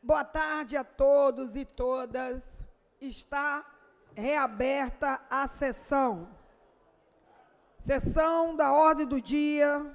Boa tarde a todos e todas. Está reaberta a sessão. Sessão da ordem do dia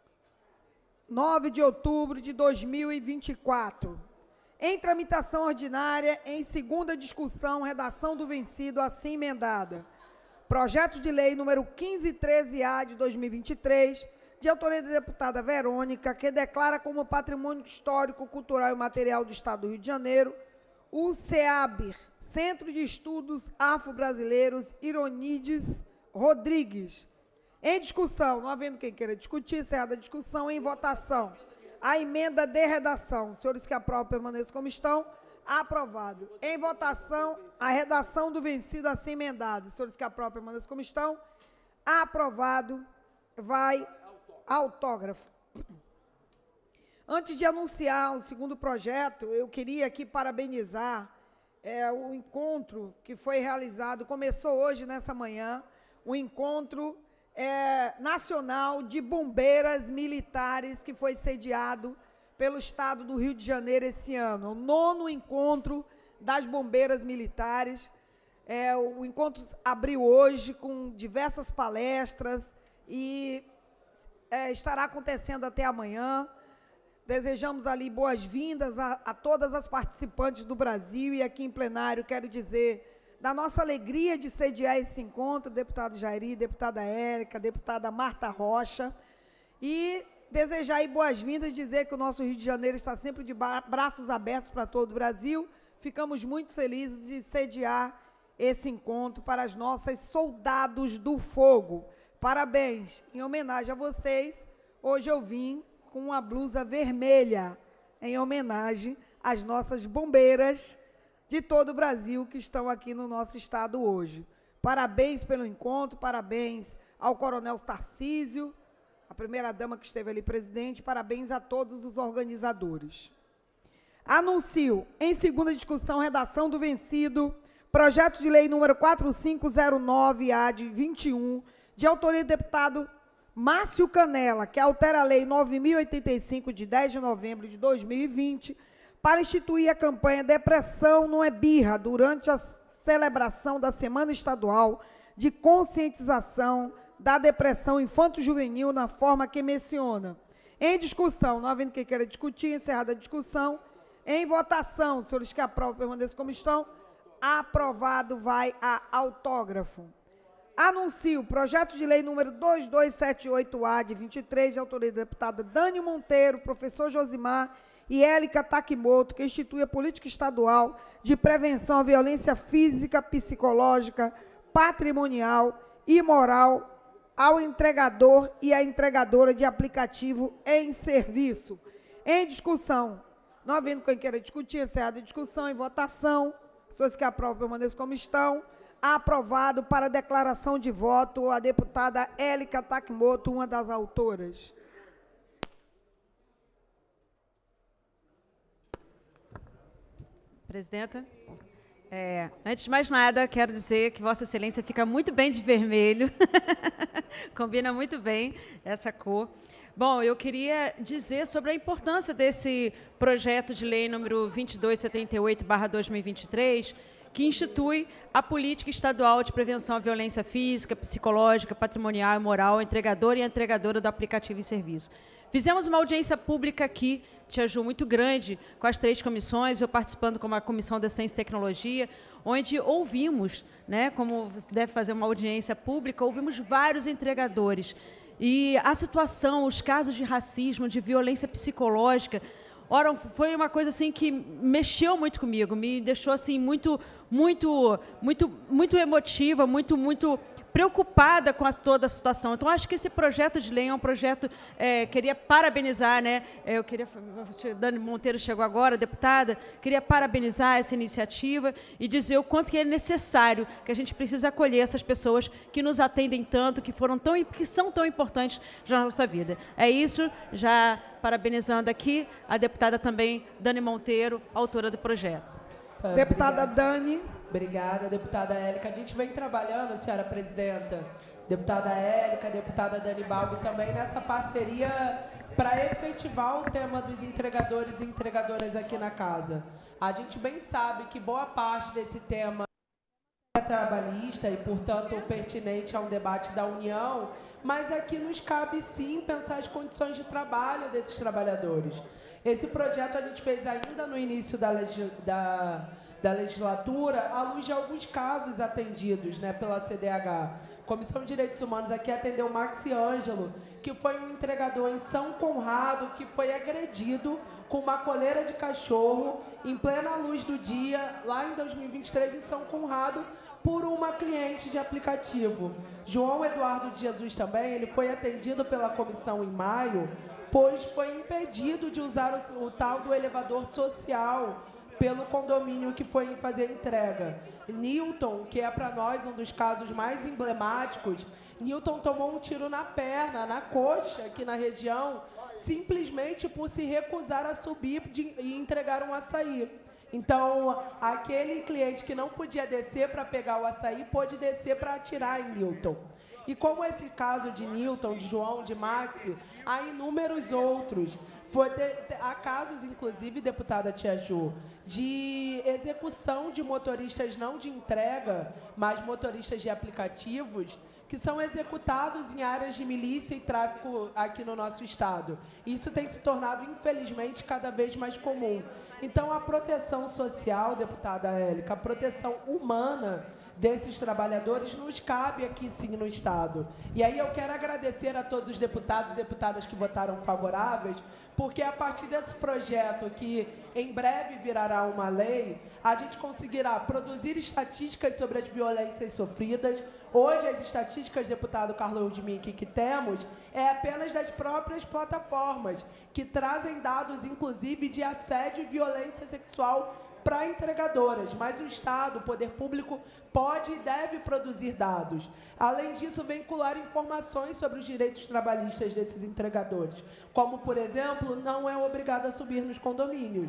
9 de outubro de 2024. Em tramitação ordinária, em segunda discussão, redação do vencido, assim emendada. Projeto de lei número 1513-A de 2023, de autoria da deputada Verônica, que declara como patrimônio histórico, cultural e material do Estado do Rio de Janeiro o CEABR, Centro de Estudos Afro-Brasileiros Ironides Rodrigues. Em discussão, não havendo quem queira discutir, encerrada a discussão, em votação. A emenda de redação. Senhores que aprovam, permaneçam como estão. Aprovado. Em votação, a redação do vencido, assim emendado. Senhores que aprovam, permaneçam como estão. Aprovado. Vai autógrafo. Antes de anunciar o segundo projeto, eu queria aqui parabenizar o encontro que foi realizado, começou hoje, nessa manhã, o encontro nacional de bombeiras militares que foi sediado pelo Estado do Rio de Janeiro esse ano. O 9º encontro das bombeiras militares. O encontro abriu hoje com diversas palestras e estará acontecendo até amanhã. Desejamos ali boas-vindas a todas as participantes do Brasil e aqui em plenário quero dizer da nossa alegria de sediar esse encontro, deputado Jairi, deputada Érica, deputada Marta Rocha, e desejar aí boas-vindas, dizer que o nosso Rio de Janeiro está sempre de braços abertos para todo o Brasil. Ficamos muito felizes de sediar esse encontro para as nossas soldados do fogo. Parabéns! Em homenagem a vocês, hoje eu vim com uma blusa vermelha, em homenagem às nossas bombeiras de todo o Brasil que estão aqui no nosso estado hoje. Parabéns pelo encontro, parabéns ao coronel Tarcísio, a primeira-dama que esteve ali presente, parabéns a todos os organizadores. Anuncio, em segunda discussão, redação do vencido, projeto de lei número 4509-A de 21, de autoria do deputado Márcio Canela, que altera a lei 9.085, de 10 de novembro de 2020, para instituir a campanha Depressão não é birra, durante a celebração da Semana Estadual de Conscientização da Depressão Infanto-Juvenil, na forma que menciona. Em discussão, não havendo quem queira discutir, encerrada a discussão. Em votação, senhores que aprovam, permaneçam como estão. Aprovado, vai a autógrafo. Anuncio o projeto de lei número 2278-A de 23, de autoria da deputada Dani Monteiro, professor Josimar e Élica Takimoto, que institui a política estadual de prevenção à violência física, psicológica, patrimonial e moral ao entregador e à entregadora de aplicativo em serviço. Em discussão, não havendo quem queira discutir, encerrada a discussão, em votação, pessoas que aprovam, permaneçam como estão. Aprovado para declaração de voto a deputada Élica Takimoto, uma das autoras. Presidenta, antes de mais nada, quero dizer que Vossa Excelência fica muito bem de vermelho, combina muito bem essa cor. Bom, eu queria dizer sobre a importância desse projeto de lei número 2278/2023, que institui a política estadual de prevenção à violência física, psicológica, patrimonial e moral ao entregador e à entregadora do aplicativo em serviço. Fizemos uma audiência pública aqui, Tia Ju, muito grande, com as 3 comissões, eu participando como a Comissão da Ciência e Tecnologia, onde ouvimos, como deve fazer uma audiência pública, ouvimos vários entregadores. E a situação, os casos de racismo, de violência psicológica, ora, foi uma coisa assim que mexeu muito comigo, me deixou assim muito emotiva, muito preocupada com toda a situação. Então, acho que esse projeto de lei é um projeto, queria parabenizar, Dani Monteiro chegou agora, deputada, queria parabenizar essa iniciativa e dizer o quanto que é necessário, que a gente precisa acolher essas pessoas que nos atendem tanto, que são tão importantes na nossa vida. É isso, já parabenizando aqui a deputada também, Dani Monteiro, autora do projeto. Deputada Dani. Obrigada, deputada Élica. A gente vem trabalhando, senhora presidenta, deputada Élica, deputada Dani Balbi, também nessa parceria para efetivar o tema dos entregadores e entregadoras aqui na casa. A gente bem sabe que boa parte desse tema é trabalhista e, portanto, pertinente a um debate da União, mas aqui nos cabe, sim, pensar as condições de trabalho desses trabalhadores. Esse projeto a gente fez ainda no início da legislatura, à luz de alguns casos atendidos, né, pela CDH. Comissão de Direitos Humanos aqui atendeu o Maxi Ângelo, que foi um entregador em São Conrado, que foi agredido com uma coleira de cachorro, em plena luz do dia, lá em 2023, em São Conrado, por uma cliente de aplicativo. João Eduardo de Jesus também, ele foi atendido pela comissão em maio, pois foi impedido de usar o tal do elevador social pelo condomínio que foi fazer a entrega. Newton, que é para nós um dos casos mais emblemáticos, Newton tomou um tiro na perna, na coxa, aqui na região, simplesmente por se recusar a subir e entregar um açaí. Então, aquele cliente que não podia descer para pegar o açaí, pôde descer para atirar em Newton. E como esse caso de Newton, de João, de Maxi, há inúmeros outros. Há casos, inclusive, deputada Tia Ju, de execução de motoristas não de entrega, mas motoristas de aplicativos, que são executados em áreas de milícia e tráfico aqui no nosso estado. Isso tem se tornado, infelizmente, cada vez mais comum. Então, a proteção social, deputada Élica, a proteção humana desses trabalhadores nos cabe aqui, sim, no estado. E aí eu quero agradecer a todos os deputados e deputadas que votaram favoráveis, porque a partir desse projeto, que em breve virará uma lei, a gente conseguirá produzir estatísticas sobre as violências sofridas. Hoje, as estatísticas, deputado Carlos Eudmink, que temos, é apenas das próprias plataformas, que trazem dados, inclusive, de assédio e violência sexual para entregadoras, mas o Estado, o poder público, pode e deve produzir dados. Além disso, vincular informações sobre os direitos trabalhistas desses entregadores, como, por exemplo, não é obrigado a subir nos condomínios.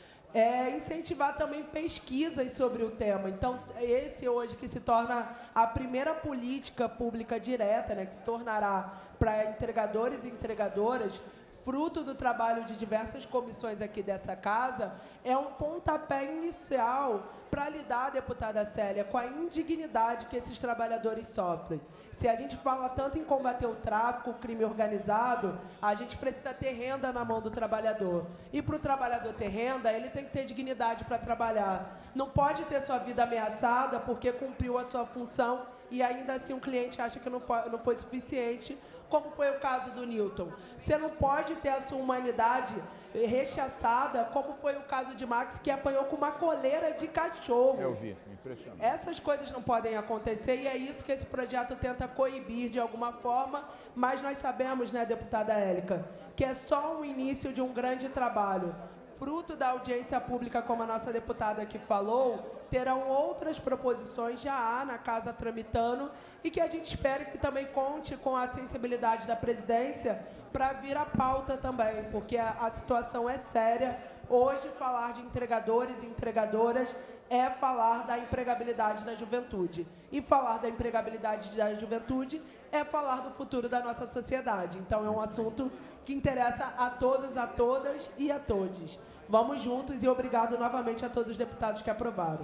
Incentivar também pesquisas sobre o tema. Então, esse hoje que se torna a primeira política pública direta, né, que se tornará para entregadores e entregadoras, fruto do trabalho de diversas comissões aqui dessa casa, é um pontapé inicial para lidar, deputada Célia, com a indignidade que esses trabalhadores sofrem. Se a gente fala tanto em combater o tráfico, o crime organizado, a gente precisa ter renda na mão do trabalhador. E para o trabalhador ter renda, ele tem que ter dignidade para trabalhar. Não pode ter sua vida ameaçada porque cumpriu a sua função e ainda assim um cliente acha que não foi suficiente, como foi o caso do Newton. Você não pode ter a sua humanidade rechaçada, como foi o caso de Max, que apanhou com uma coleira de cachorro. Eu vi, impressionante. Essas coisas não podem acontecer e é isso que esse projeto tenta coibir de alguma forma, mas nós sabemos, né, deputada Élica, que é só o início de um grande trabalho. Fruto da audiência pública, como a nossa deputada aqui falou, terão outras proposições, já há na casa tramitando, e que a gente espera que também conte com a sensibilidade da presidência para vir à pauta também, porque a situação é séria. Hoje, falar de entregadores e entregadoras é falar da empregabilidade da juventude. E falar da empregabilidade da juventude é falar do futuro da nossa sociedade. Então, é um assunto que interessa a todos, a todas e a todos. Vamos juntos e obrigado novamente a todos os deputados que aprovaram.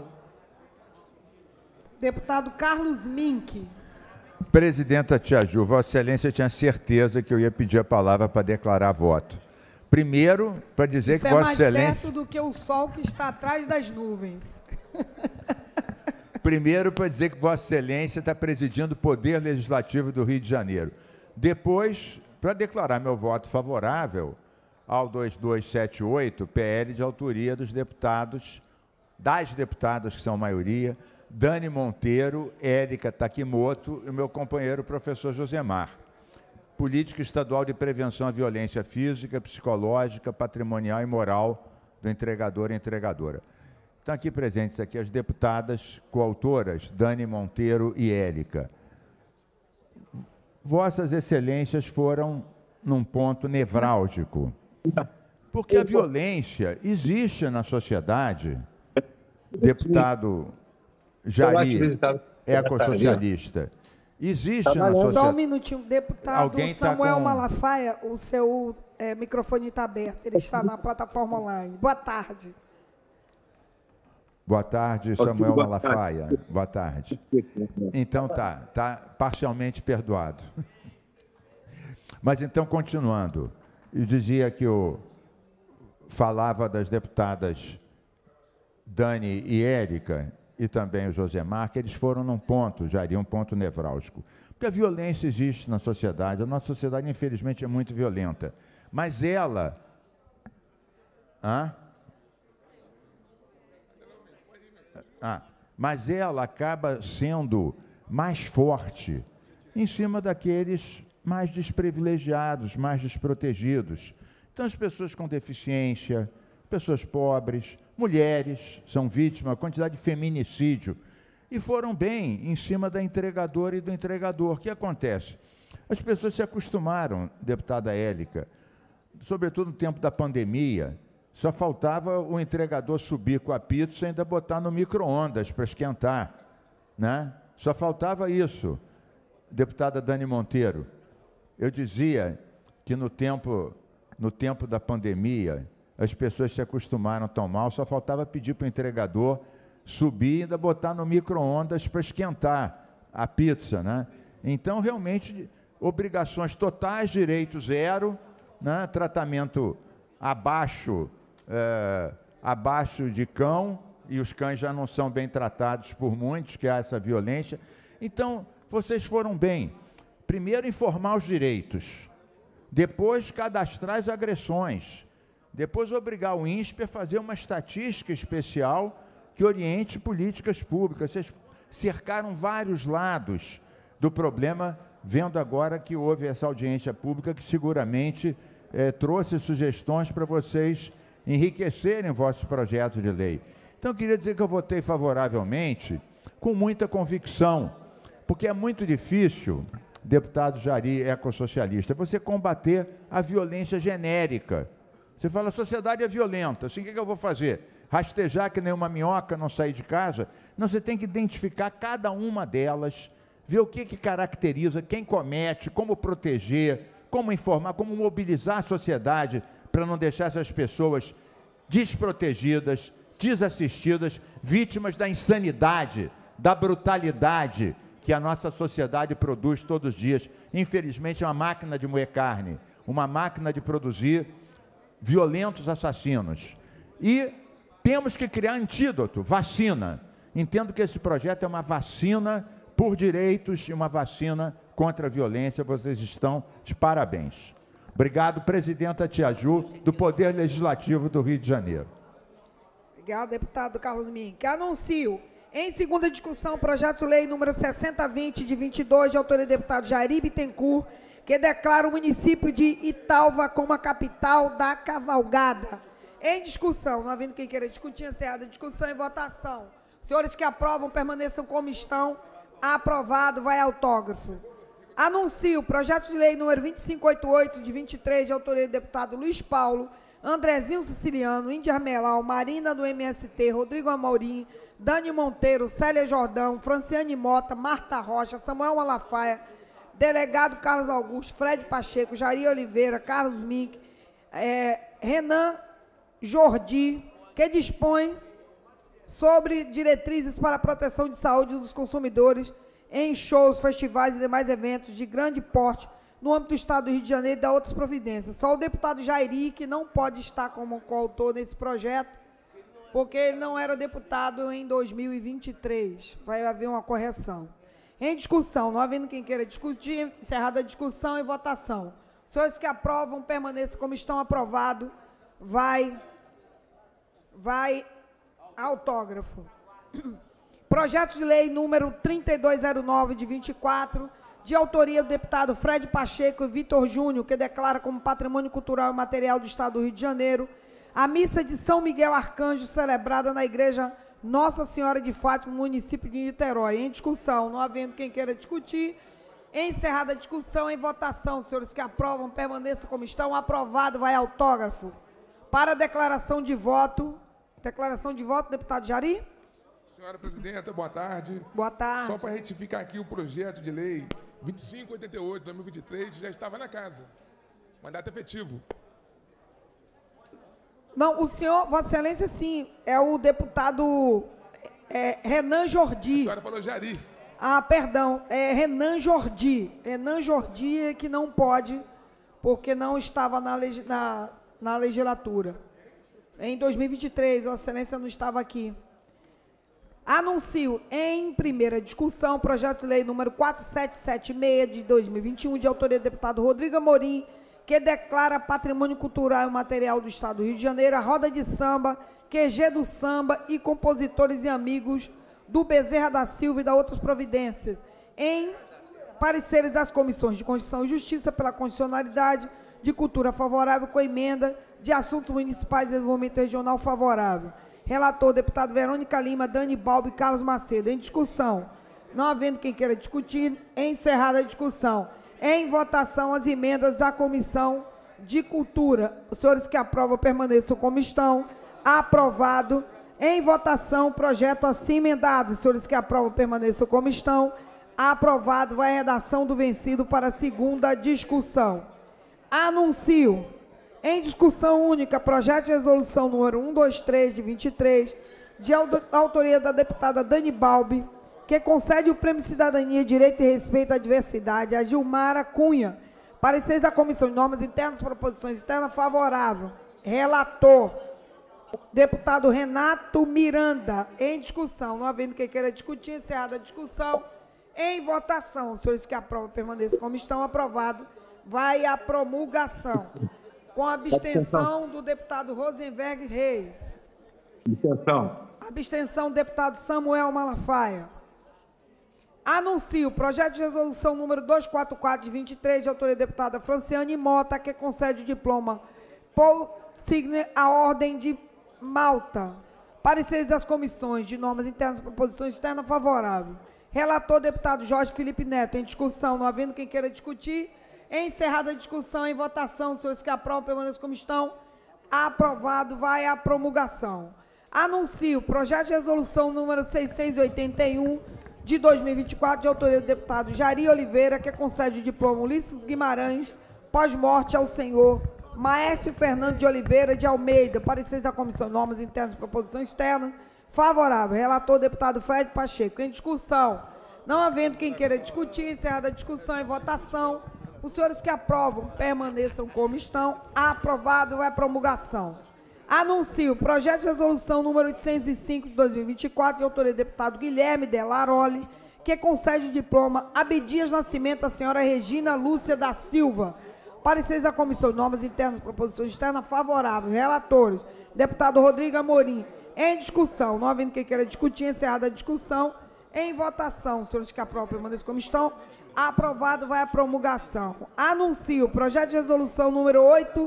Deputado Carlos Mink. Presidenta Tia Ju, Vossa Excelência tinha certeza que eu ia pedir a palavra para declarar voto. Primeiro, para dizer que Vossa Excelência... Isso é mais certo do que o sol que está atrás das nuvens. Primeiro, para dizer que Vossa Excelência está presidindo o Poder Legislativo do Rio de Janeiro. Depois, para declarar meu voto favorável ao 2278, PL de autoria dos deputados, das deputadas que são a maioria, Dani Monteiro, Élica Takimoto e o meu companheiro professor Josemar. Política Estadual de Prevenção à Violência Física, Psicológica, Patrimonial e Moral do entregador e entregadora. Estão aqui presentes aqui as deputadas coautoras, Dani Monteiro e Élica. Vossas Excelências foram num ponto nevrálgico, porque a violência existe na sociedade. Deputado Jari, ecossocialista. Existe na sociedade. Só um minutinho. Deputado Samuel Malafaia, o seu microfone está aberto, ele está na plataforma online. Boa tarde. Boa tarde, Samuel Malafaia. Boa tarde. Então tá parcialmente perdoado. Mas então, continuando, eu dizia que eu falava das deputadas Dani e Érica, e também o Josemar, que eles foram num ponto, já iria um ponto nevrálgico. Porque a violência existe na sociedade, a nossa sociedade, infelizmente, é muito violenta. Mas ela... mas ela acaba sendo mais forte em cima daqueles mais desprivilegiados, mais desprotegidos. Então, as pessoas com deficiência, pessoas pobres, mulheres são vítimas, a quantidade de feminicídio, e foram bem em cima da entregadora e do entregador. O que acontece? As pessoas se acostumaram, deputada Érica, sobretudo no tempo da pandemia, só faltava o entregador subir com a pizza e ainda botar no micro-ondas para esquentar, né? Só faltava isso, deputada Dani Monteiro. Eu dizia que no tempo da pandemia, as pessoas se acostumaram tão mal, só faltava pedir para o entregador subir e ainda botar no micro-ondas para esquentar a pizza, né? Então, realmente, obrigações totais, direito zero, né? Tratamento abaixo de cão, e os cães já não são bem tratados por muitos, que há essa violência. Então, vocês foram bem. Primeiro, informar os direitos. Depois, cadastrar as agressões. Depois, obrigar o INSPE a fazer uma estatística especial que oriente políticas públicas. Vocês cercaram vários lados do problema, vendo agora que houve essa audiência pública que seguramente trouxe sugestões para vocês enriquecerem vossos projetos de lei. Então, eu queria dizer que eu votei favoravelmente, com muita convicção, porque é muito difícil, deputado Jari, ecossocialista, você combater a violência genérica. Você fala, a sociedade é violenta, assim, o que eu vou fazer? Rastejar que nem uma minhoca, não sair de casa? Não, você tem que identificar cada uma delas, ver o que caracteriza, quem comete, como proteger, como informar, como mobilizar a sociedade para não deixar essas pessoas desprotegidas, desassistidas, vítimas da insanidade, da brutalidade que a nossa sociedade produz todos os dias. Infelizmente, é uma máquina de moer carne, uma máquina de produzir violentos assassinos. E temos que criar antídoto, vacina. Entendo que esse projeto é uma vacina por direitos e uma vacina contra a violência. Vocês estão de parabéns. Obrigado, presidenta Tia Ju, do Poder Legislativo do Rio de Janeiro. Obrigado, deputado Carlos Mink. Anuncio, em segunda discussão, o projeto de lei número 6020, de 22, de autoria do deputado Jairi Bittencourt, que declara o município de Italva como a capital da cavalgada. Em discussão, não havendo quem queira discutir, encerrada a discussão e votação. Os senhores que aprovam permaneçam como estão. Aprovado, vai autógrafo. Anuncio o projeto de lei número 2588, de 23, de autoria do deputado Luiz Paulo, Andrezinho Siciliano, Índia Armelau, Marina do MST, Rodrigo Amorim, Dani Monteiro, Célia Jordão, Franciane Mota, Marta Rocha, Samuel Malafaia, delegado Carlos Augusto, Fred Pacheco, Jari Oliveira, Carlos Mink, Renan Jordi, que dispõe sobre diretrizes para a proteção de saúde dos consumidores em shows, festivais e demais eventos de grande porte no âmbito do Estado do Rio de Janeiro e da outras providências. Só o deputado Jairi, que não pode estar como coautor nesse projeto, porque ele não era deputado em 2023. Vai haver uma correção. Em discussão, não havendo quem queira discutir, encerrada a discussão e votação. Os senhores que aprovam, permaneçam como estão. Aprovado, vai autógrafo. Projeto de lei número 3209, de 24, de autoria do deputado Fred Pacheco e Vitor Júnior, que declara como patrimônio cultural e material do Estado do Rio de Janeiro a missa de São Miguel Arcanjo, celebrada na Igreja Nossa Senhora de Fátima, município de Niterói. Em discussão, não havendo quem queira discutir, encerrada a discussão, em votação. Os senhores que aprovam, permaneçam como estão. Aprovado, vai autógrafo. Para declaração de voto, deputado Jari. Senhora presidenta, boa tarde. Boa tarde. Só para retificar aqui o projeto de lei 2588, 2023, já estava na casa. Mandato efetivo. Não, o senhor, Vossa Excelência, sim, é o deputado Renan A Jordi. senhora falou Jari. Ah, perdão, é Renan Jordi. Renan Jordi é que não pode, porque não estava na legislatura. Em 2023, Vossa Excelência não estava aqui. Anuncio em primeira discussão o projeto de lei número 4776 de 2021, de autoria do deputado Rodrigo Amorim, que declara patrimônio cultural e material do Estado do Rio de Janeiro a roda de samba, QG do samba e compositores e amigos do Bezerra da Silva e da outras providências, em pareceres das comissões de Constituição e Justiça pela condicionalidade de cultura favorável com emenda de assuntos municipais e desenvolvimento regional favorável. Relator, deputado Verônica Lima, Dani Balbi e Carlos Macedo. Em discussão. Não havendo quem queira discutir, encerrada a discussão. Em votação, as emendas da Comissão de Cultura. Os senhores que aprovam permaneçam como estão. Aprovado. Em votação, projeto assim emendado. Os senhores que aprovam permaneçam como estão. Aprovado. Vai a redação do vencido para a segunda discussão. Anuncio. Em discussão única, projeto de resolução número 123 de 23, de autoria da deputada Dani Balbi, que concede o Prêmio Cidadania, Direito e Respeito à Diversidade a Gilmara Cunha. Pareceres da Comissão de Normas Internas, Proposições Externas, favorável. Relator, deputado Renato Miranda. Em discussão. Não havendo quem queira discutir, encerrada a discussão. Em votação. Os senhores que aprovam permaneçam como estão. Aprovado. Vai a promulgação. Com a abstenção do deputado Rosenberg Reis. Abstenção. Abstenção do deputado Samuel Malafaia. Anuncio o projeto de resolução número 244 de 23, de autoria da deputada Franciane Mota, que concede o diploma Paul Signe à Ordem de Malta. Pareceres das comissões de normas internas e proposições externas favorável. Relator, deputado Jorge Felipe Neto. Em discussão, não havendo quem queira discutir. Encerrada a discussão, em votação, os senhores que aprovam permaneçam como estão. Aprovado, vai à promulgação. Anuncio o projeto de resolução número 681 de 2024, de autoria do deputado Jari Oliveira, que concede o diploma Ulisses Guimarães, pós-morte ao senhor Maércio Fernando de Oliveira de Almeida. Pareceres da Comissão de Normas Internas e Proposições Externas, favorável. Relator, deputado Fred Pacheco. Em discussão, não havendo quem queira discutir, encerrada a discussão, em votação, os senhores que aprovam permaneçam como estão. Aprovado, vai à promulgação. Anuncio o projeto de resolução número 805 de 2024, de autoria do deputado Guilherme Delaroli, que concede o diploma Abdias Nascimento à senhora Regina Lúcia da Silva. Pareceres da Comissão de Normas Internas e Proposições Externas favorável. Relatores, deputado Rodrigo Amorim. Em discussão, não havendo quem queira discutir, encerrada a discussão. Em votação, os senhores que aprovam permaneçam como estão. Aprovado, vai à promulgação. Anuncio o projeto de resolução número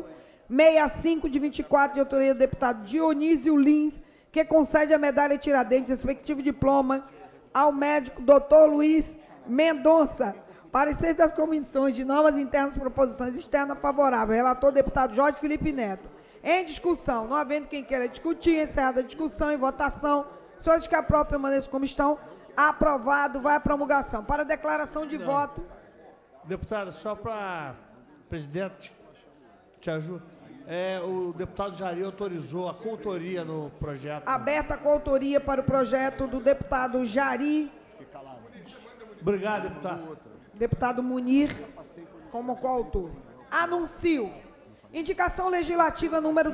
865 de 24, de autoria do deputado Dionísio Lins, que concede a medalha Tiradentes, respectivo diploma, ao médico Dr. Luiz Mendonça. Pareceres das comissões de normas internas e proposições externas favorável. Relator, deputado Jorge Felipe Neto. Em discussão, não havendo quem queira discutir, encerrada a discussão, em votação, os senhores que aprovam permaneçam como estão. Aprovado, vai à promulgação. Para declaração de voto. Deputada, só para presidente, te ajuda. O deputado Jari autorizou a coautoria no projeto. Aberta a coautoria para o projeto do deputado Jari. Obrigado, deputado. Deputado Munir, como coautor. Anuncio. Indicação legislativa número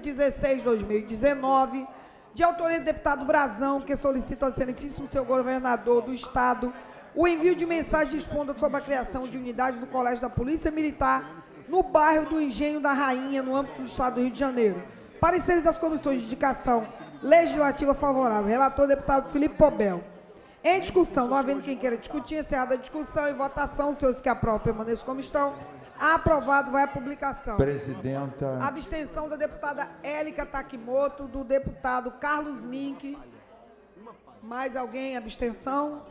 216/2019, de autoria do deputado Brazão, que solicita ao excelentíssimo senhor governador do Estado o envio de mensagem expondo sobre a criação de unidade do Colégio da Polícia Militar no bairro do Engenho da Rainha, no âmbito do Estado do Rio de Janeiro. Pareceres das comissões de indicação legislativa favorável. Relator, deputado Felipe Pobel. Em discussão, não havendo quem queira discutir, encerrada a discussão, em votação, os senhores que aprovam permaneçam como estão. Aprovado, vai à publicação. Presidenta. Abstenção da deputada Élica Takimoto, do deputado Carlos Mink. Mais alguém? Abstenção?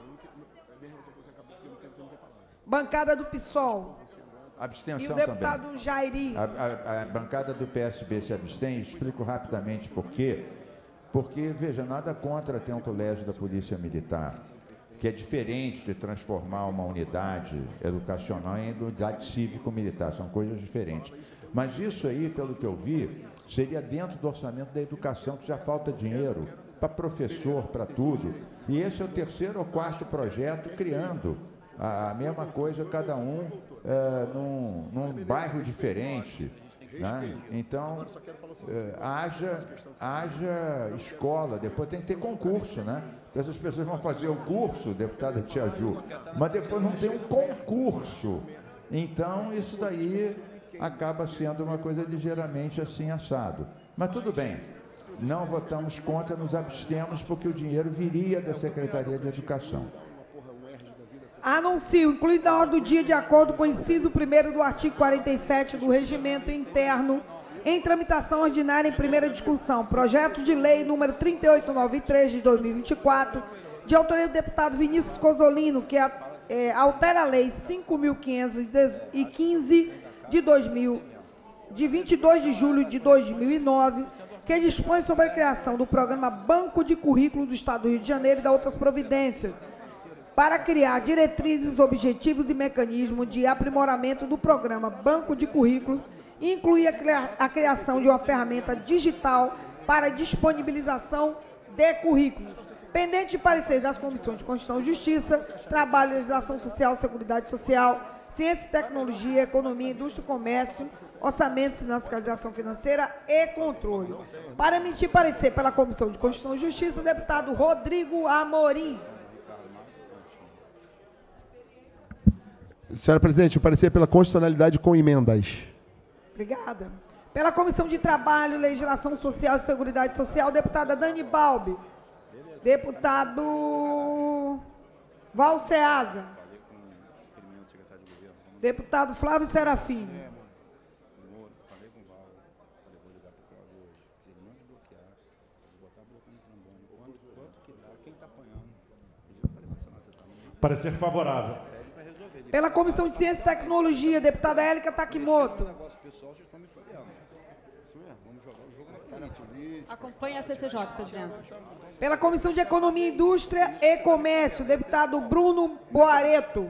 Bancada do PSOL. Abstenção e o deputado também. Jairi. A bancada do PSB se abstém. Explico rapidamente por quê. Porque, veja, nada contra ter um colégio da Polícia Militar. que é diferente de transformar uma unidade educacional em unidade cívico-militar, são coisas diferentes. Mas isso aí, pelo que eu vi, seria dentro do orçamento da educação, que já falta dinheiro para professor, para tudo. E esse é o terceiro ou quarto projeto criando a mesma coisa, cada um num bairro diferente. Né? Então, haja escola, depois tem que ter concurso, né? Essas pessoas vão fazer o curso, deputada Tia Ju, mas depois não tem um concurso. Então, isso daí acaba sendo uma coisa ligeiramente assim assado. Mas tudo bem, não votamos contra, nos abstemos, porque o dinheiro viria da Secretaria de Educação. Anuncio, incluído na ordem do dia, de acordo com o inciso 1º do artigo 47 do Regimento Interno, em tramitação ordinária em primeira discussão, projeto de lei número 3893 de 2024, de autoria do deputado Vinícius Cozzolino, que altera a lei 5.515 de 22 de julho de 2009, que dispõe sobre a criação do programa Banco de Currículo do Estado do Rio de Janeiro e da outras providências, para criar diretrizes, objetivos e mecanismos de aprimoramento do programa Banco de Currículos e incluir a criação de uma ferramenta digital para disponibilização de currículos. Pendente de pareceres das comissões de Constituição e Justiça, Trabalho, Legislação Social, Seguridade Social, Ciência e Tecnologia, Economia, Indústria e Comércio, Orçamento, Fiscalização Financeira e Controle. Para emitir parecer pela Comissão de Constituição e Justiça, deputado Rodrigo Amorim. Senhora presidente, o parecer pela constitucionalidade com emendas. Obrigada. Pela Comissão de Trabalho, Legislação Social e Seguridade Social, deputada Dani Balbi. Deputado Valceasa. Deputado Flávio Serafim. Parecer favorável. Pela Comissão de Ciência e Tecnologia, deputada Élica Takimoto. Acompanhe a CCJ, presidente. Pela Comissão de Economia, Indústria e Comércio, deputado Bruno Boareto.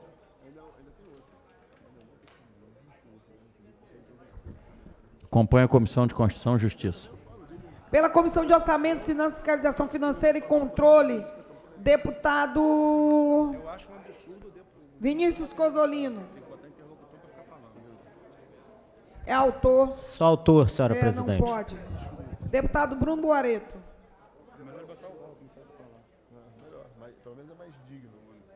Acompanhe a Comissão de Constituição e Justiça. Pela Comissão de Orçamento, Finanças, Fiscalização Financeira e Controle, deputado Vinícius Cozzolino. É autor. Só autor, senhora presidente. Não pode. Deputado Bruno Boareto. Pelo menos é mais digno.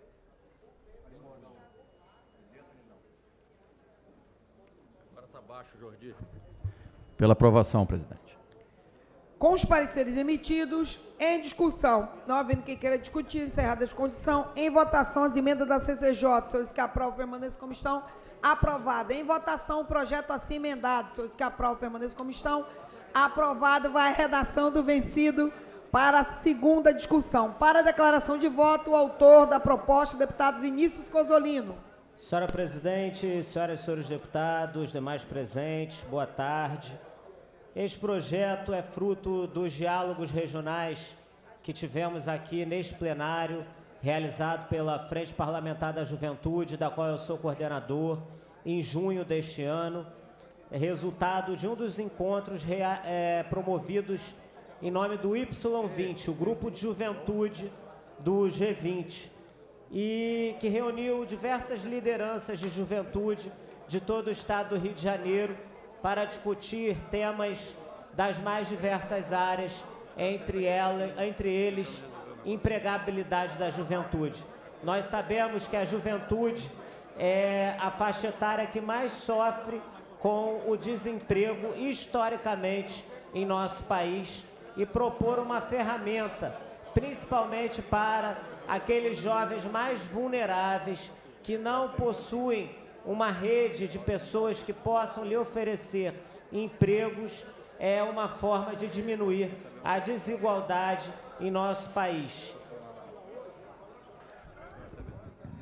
Agora está baixo, Jordi. Pela aprovação, presidente. Com os pareceres emitidos, em discussão, não havendo quem queira discutir, encerrada a discussão, em votação as emendas da CCJ, senhores que aprovam, permaneçam como estão, aprovado. Em votação, o projeto assim emendado, senhores que aprovam, permaneçam como estão, aprovado. Vai a redação do vencido para a segunda discussão. Para a declaração de voto, o autor da proposta, o deputado Vinícius Cozzolino. Senhora presidente, senhoras e senhores deputados, demais presentes, boa tarde. Este projeto é fruto dos diálogos regionais que tivemos aqui neste plenário, realizado pela Frente Parlamentar da Juventude, da qual eu sou coordenador, em junho deste ano, resultado de um dos encontros promovidos em nome do Y20, o Grupo de Juventude do G20, e que reuniu diversas lideranças de juventude de todo o estado do Rio de Janeiro para discutir temas das mais diversas áreas, entre eles, empregabilidade da juventude. Nós sabemos que a juventude é a faixa etária que mais sofre com o desemprego historicamente em nosso país, e propor uma ferramenta, principalmente para aqueles jovens mais vulneráveis que não possuem uma rede de pessoas que possam lhe oferecer empregos, é uma forma de diminuir a desigualdade em nosso país.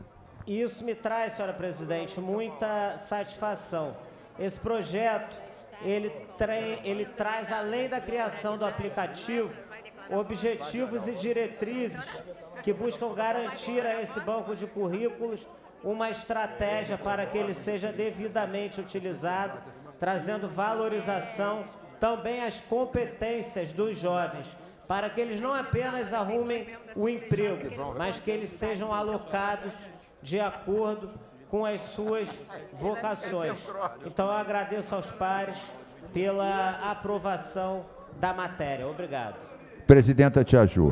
Isso me traz, senhora presidente, muita satisfação. Esse projeto ele traz, além da criação do aplicativo, objetivos e diretrizes que buscam garantir a esse banco de currículos uma estratégia para que ele seja devidamente utilizado, trazendo valorização também às competências dos jovens, para que eles não apenas arrumem o emprego, mas que eles sejam alocados de acordo com as suas vocações. Então, eu agradeço aos pares pela aprovação da matéria. Obrigado. Presidenta Tiaju,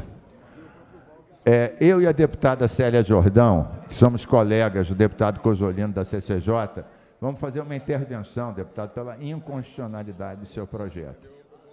eu e a deputada Célia Jordão, que somos colegas do deputado Cozzolino da CCJ, vamos fazer uma intervenção, deputado, pela inconstitucionalidade do seu projeto.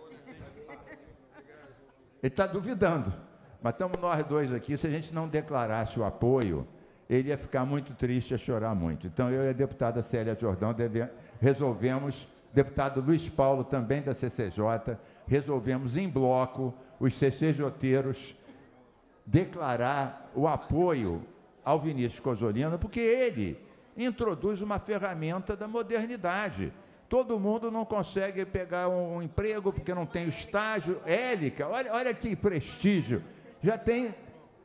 Ele está duvidando, mas estamos nós dois aqui. Se a gente não declarasse o apoio, ele ia ficar muito triste, ia chorar muito. Então, eu e a deputada Célia Jordão resolvemos, deputado Luiz Paulo, também da CCJ, resolvemos em bloco, os CCJeiros, declarar o apoio ao Vinícius Cozzolino, porque ele introduz uma ferramenta da modernidade. Todo mundo não consegue pegar um emprego porque não tem o estágio. Élica, olha que prestígio. Já tem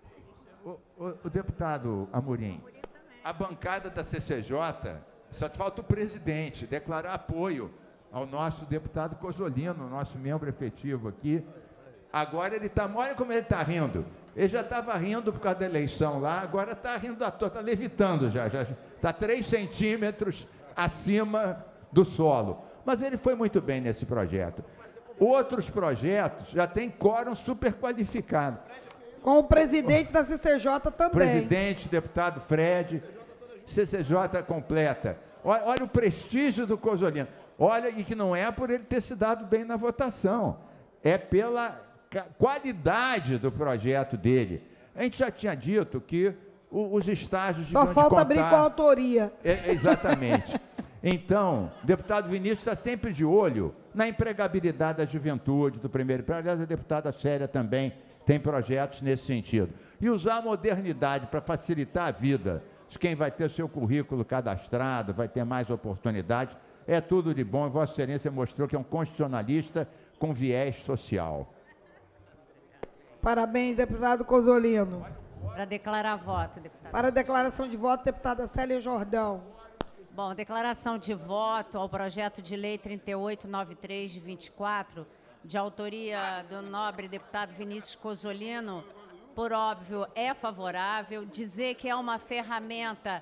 o deputado Amorim, a bancada da CCJ, só falta o presidente declarar apoio ao nosso deputado Cozzolino, nosso membro efetivo aqui. Agora ele está, olha como ele está rindo. Ele já estava rindo por causa da eleição lá, agora está rindo à toa, está levitando já está 3 centímetros acima do solo. Mas ele foi muito bem nesse projeto. Outros projetos já têm quórum super qualificado. Com o presidente da CCJ também. Presidente, deputado Fred, CCJ completa. Olha o prestígio do Cozzolino. Olha, e que não é por ele ter se dado bem na votação, é pela qualidade do projeto dele. A gente já tinha dito que os estágios... Só falta abrir com a autoria. Exatamente. Então, o deputado Vinícius está sempre de olho na empregabilidade da juventude, do primeiro emprego. Aliás, a deputada Célia também tem projetos nesse sentido. E usar a modernidade para facilitar a vida de quem vai ter seu currículo cadastrado, vai ter mais oportunidades, é tudo de bom. E Vossa Excelência mostrou que é um constitucionalista com viés social. Parabéns, deputado Cozzolino. Para declarar voto, deputado. Para a declaração de voto, deputada Célia Jordão. Bom, declaração de voto ao projeto de lei 3893 de 24, de autoria do nobre deputado Vinícius Cozzolino, por óbvio, é favorável. Dizer que é uma ferramenta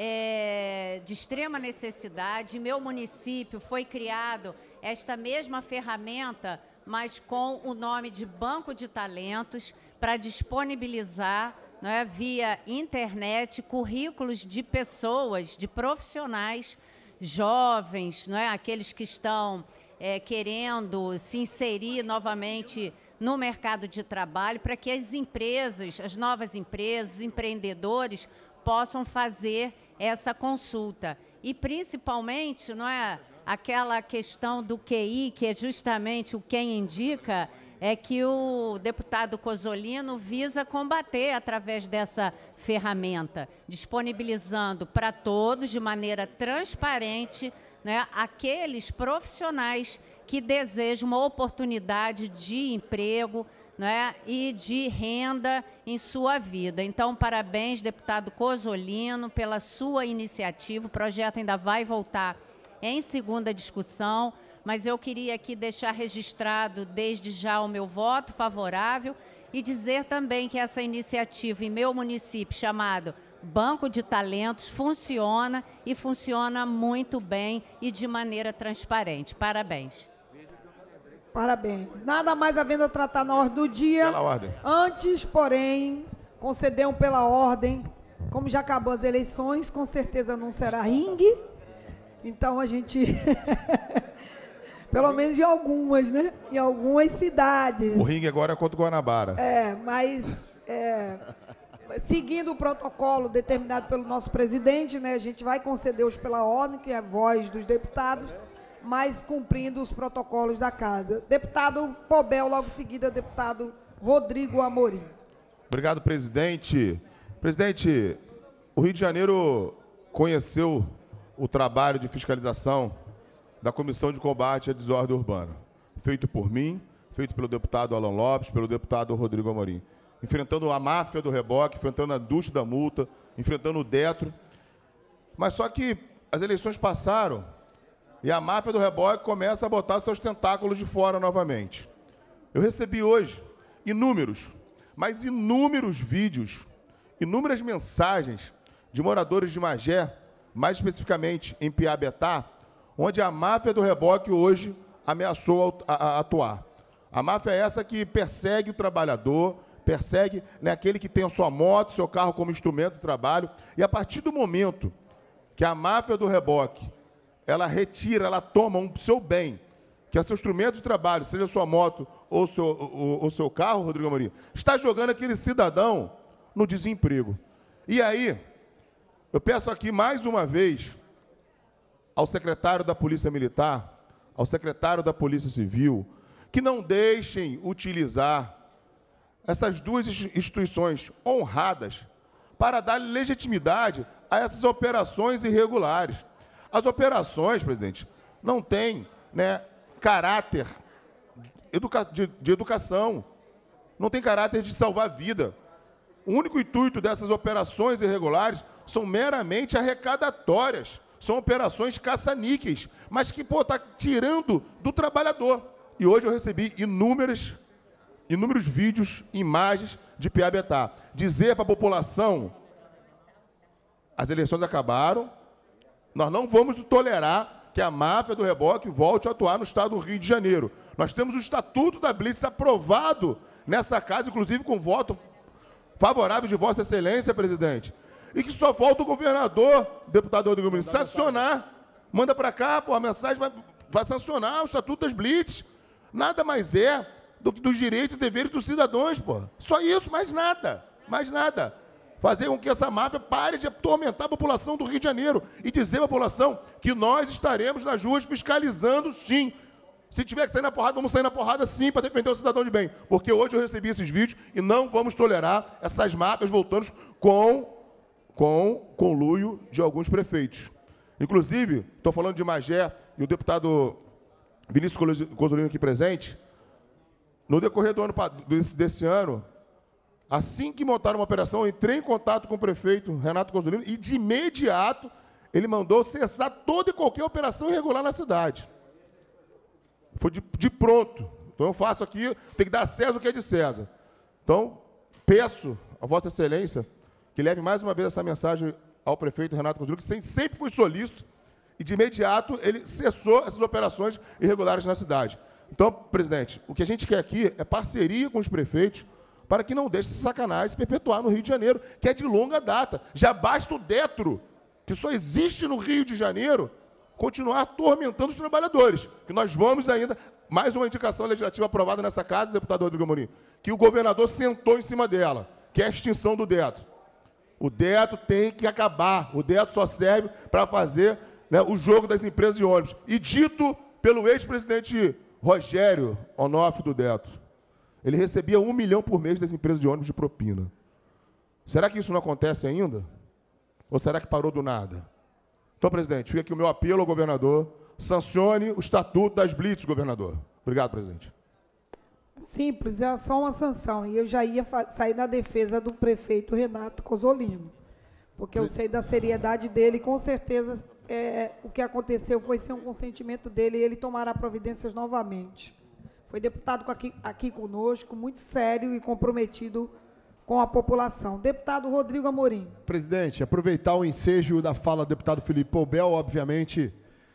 de extrema necessidade. Em meu município foi criado esta mesma ferramenta, mas com o nome de Banco de Talentos, para disponibilizar, não é, via internet, currículos de pessoas, de profissionais jovens, não é, aqueles que estão querendo se inserir novamente no mercado de trabalho, para que as empresas, as novas empresas, os empreendedores possam fazer essa consulta. E, principalmente, não é, aquela questão do QI, que é justamente o quem indica, é que o deputado Cozzolino visa combater através dessa ferramenta, disponibilizando para todos, de maneira transparente, né, aqueles profissionais que desejam uma oportunidade de emprego, né, e de renda em sua vida. Então, parabéns, deputado Cozzolino, pela sua iniciativa. O projeto ainda vai voltar em segunda discussão, mas eu queria aqui deixar registrado desde já o meu voto favorável e dizer também que essa iniciativa em meu município, chamado Banco de Talentos, funciona e funciona muito bem e de maneira transparente. Parabéns. Parabéns. Nada mais havendo a tratar na ordem do dia. Pela ordem. Antes, porém, concedeu pela ordem. Como já acabou as eleições, com certeza não será ringue. Então, a gente... Pelo menos em algumas, né? Em algumas cidades. O ringue agora é contra o Guanabara. Mas... seguindo o protocolo determinado pelo nosso presidente, né, a gente vai conceder-os pela ordem, que é a voz dos deputados, mas cumprindo os protocolos da casa. Deputado Pobel, logo em seguida, deputado Rodrigo Amorim. Obrigado, presidente. Presidente, o Rio de Janeiro conheceu o trabalho de fiscalização da Comissão de Combate à Desordem Urbana, feito por mim, feito pelo deputado Alan Lopes, pelo deputado Rodrigo Amorim, enfrentando a máfia do reboque, enfrentando a indústria da multa, enfrentando o Detro. Mas só que as eleições passaram e a máfia do reboque começa a botar seus tentáculos de fora novamente. Eu recebi hoje inúmeros vídeos, inúmeras mensagens de moradores de Magé, mais especificamente em Piabetá, onde a máfia do reboque hoje ameaçou atuar. A máfia é essa que persegue o trabalhador, persegue, né, aquele que tem a sua moto, seu carro como instrumento de trabalho, e a partir do momento que a máfia do reboque, ela retira, ela toma o seu bem, que é seu instrumento de trabalho, seja sua moto ou seu carro, Rodrigo Amorim, está jogando aquele cidadão no desemprego. E aí, eu peço aqui mais uma vez ao secretário da Polícia Militar, ao secretário da Polícia Civil, que não deixem utilizar essas duas instituições honradas para dar legitimidade a essas operações irregulares. As operações, presidente, não têm, né, caráter de educação, não tem caráter de salvar vida. O único intuito dessas operações irregulares são meramente arrecadatórias, são operações caça-níqueis, mas que, está tirando do trabalhador. E hoje eu recebi inúmeros vídeos, imagens de Piabetá. Dizer para a população, as eleições acabaram, nós não vamos tolerar que a máfia do reboque volte a atuar no estado do Rio de Janeiro. Nós temos o Estatuto da Blitz aprovado nessa casa, inclusive com voto favorável de Vossa Excelência, presidente, e que só falta o governador, deputado Rodrigo Amorim, sancionar. Manda para cá, a mensagem vai sancionar o Estatuto das Blitz. Nada mais é do que dos direitos e deveres dos cidadãos, Só isso, mais nada, mais nada. Fazer com que essa máfia pare de atormentar a população do Rio de Janeiro e dizer à população que nós estaremos nas ruas fiscalizando, sim. Se tiver que sair na porrada, vamos sair na porrada, sim, para defender o cidadão de bem. Porque hoje eu recebi esses vídeos e não vamos tolerar essas máfias voltando com conluio de alguns prefeitos. Inclusive, estou falando de Magé e o deputado Vinícius Cosolino aqui presente, no decorrer desse ano, assim que montaram uma operação, eu entrei em contato com o prefeito Renato Cosolino e, de imediato, ele mandou cessar toda e qualquer operação irregular na cidade. Foi de pronto. Então, eu faço aqui, tem que dar a César o que é de César. Então, peço a Vossa Excelência que leve mais uma vez essa mensagem ao prefeito Renato Cosolino, que sempre foi solícito, e, de imediato, ele cessou essas operações irregulares na cidade. Então, presidente, o que a gente quer aqui é parceria com os prefeitos para que não deixe essa sacanagem se perpetuar no Rio de Janeiro, que é de longa data. Já basta o Detro, que só existe no Rio de Janeiro, continuar atormentando os trabalhadores. Que nós vamos ainda, mais uma indicação legislativa aprovada nessa casa, deputado Rodrigo Amorim, que o governador sentou em cima dela, que é a extinção do Detro. O Detro tem que acabar. O Detro só serve para fazer, né, o jogo das empresas de ônibus. E dito pelo ex-presidente Rogério Onofre do Detro, ele recebia 1 milhão por mês das empresas de ônibus de propina. Será que isso não acontece ainda? Ou será que parou do nada? Então, presidente, fica aqui o meu apelo ao governador, sancione o Estatuto das Blitz, governador. Obrigado, presidente. Simples, é só uma sanção. E eu já ia sair na defesa do prefeito Renato Cosolino, porque eu sei da seriedade dele, e com certeza o que aconteceu foi sem um consentimento dele, e ele tomará providências novamente. Foi deputado aqui conosco, muito sério e comprometido com a população. Deputado Rodrigo Amorim. Presidente, aproveitar o ensejo da fala do deputado Felipe Poubel, obviamente,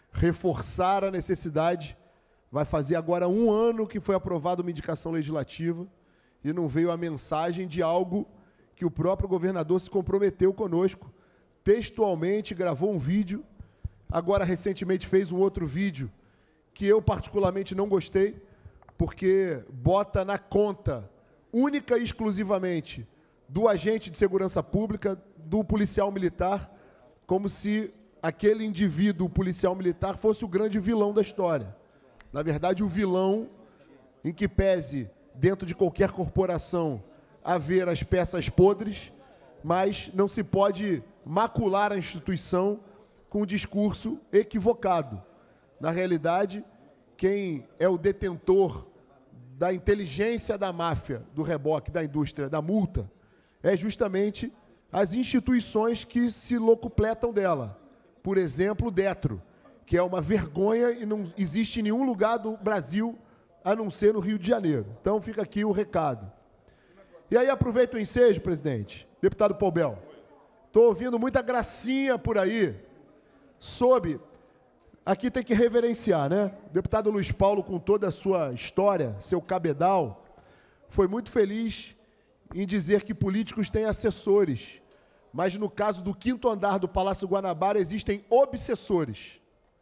reforçar a necessidade. Vai fazer agora 1 ano que foi aprovada uma indicação legislativa e não veio a mensagem de algo que o próprio governador se comprometeu conosco. Textualmente gravou um vídeo, agora recentemente fez um outro vídeo que eu particularmente não gostei, porque bota na conta, única e exclusivamente, do agente de segurança pública, do policial militar, como se aquele indivíduo, o policial militar, fosse o grande vilão da história. Na verdade, o vilão, em que pese, dentro de qualquer corporação, haver as peças podres, mas não se pode macular a instituição com um discurso equivocado. Na realidade, quem é o detentor da inteligência da máfia, do reboque, da indústria, da multa, é justamente as instituições que se locupletam dela. Por exemplo, o Detro, que é uma vergonha e não existe em nenhum lugar do Brasil a não ser no Rio de Janeiro. Então, fica aqui o recado. E aí, aproveito o ensejo, presidente, deputado Poubel. Estou ouvindo muita gracinha por aí sobre... Aqui tem que reverenciar, né? O deputado Luiz Paulo, com toda a sua história, seu cabedal, foi muito feliz em dizer que políticos têm assessores, mas no caso do 5º andar do Palácio Guanabara existem obsessores.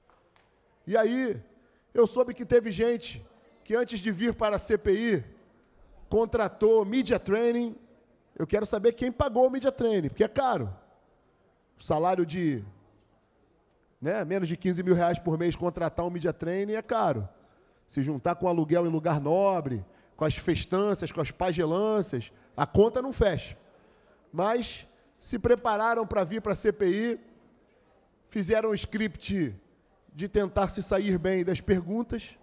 E aí, eu soube que teve gente que antes de vir para a CPI, contratou media training. Eu quero saber quem pagou o media training, porque é caro. O salário de... menos de 15 mil reais por mês contratar um media training é caro. Se juntar com aluguel em lugar nobre, com as festanças, com as pagelâncias, a conta não fecha. Mas se prepararam para vir para a CPI, fizeram um script de tentar se sair bem das perguntas,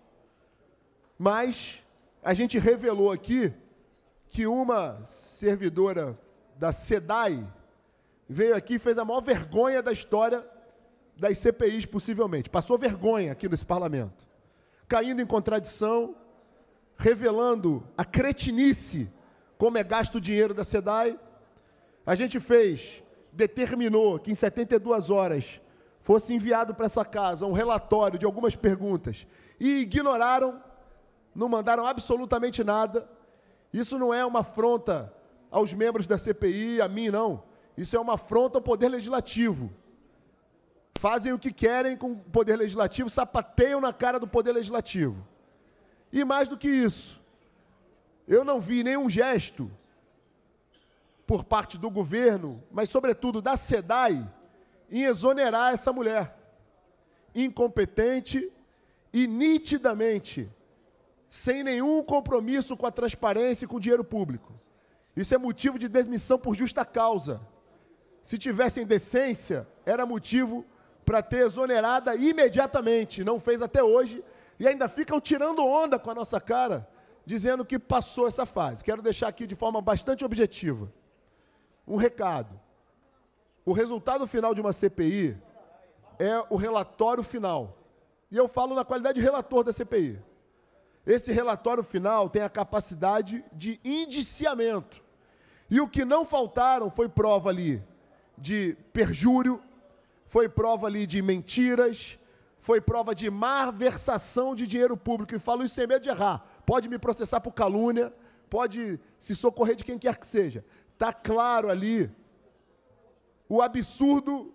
mas a gente revelou aqui que uma servidora da SEDAI veio aqui e fez a maior vergonha da história das CPIs, possivelmente. Passou vergonha aqui nesse parlamento. Caindo em contradição, revelando a cretinice, como é gasto o dinheiro da SEDAI. A gente determinou que em 72 horas fosse enviado para essa casa um relatório de algumas perguntas e ignoraram, não mandaram absolutamente nada. Isso não é uma afronta aos membros da CPI, a mim não. Isso é uma afronta ao Poder Legislativo. Fazem o que querem com o Poder Legislativo, sapateiam na cara do Poder Legislativo. E mais do que isso, eu não vi nenhum gesto por parte do governo, mas sobretudo da SEDAI, em exonerar essa mulher. Incompetente e nitidamente, sem nenhum compromisso com a transparência e com o dinheiro público. Isso é motivo de demissão por justa causa. Se tivessem decência, era motivo para ter exonerada imediatamente. Não fez até hoje e ainda ficam tirando onda com a nossa cara, dizendo que passou essa fase. Quero deixar aqui de forma bastante objetiva um recado. O resultado final de uma CPI é o relatório final. E eu falo na qualidade de relator da CPI. Esse relatório final tem a capacidade de indiciamento. E o que não faltaram foi prova ali de perjúrio, foi prova ali de mentiras, foi prova de malversação de dinheiro público. E falo isso sem medo de errar. Pode me processar por calúnia, pode se socorrer de quem quer que seja. Está claro ali o absurdo,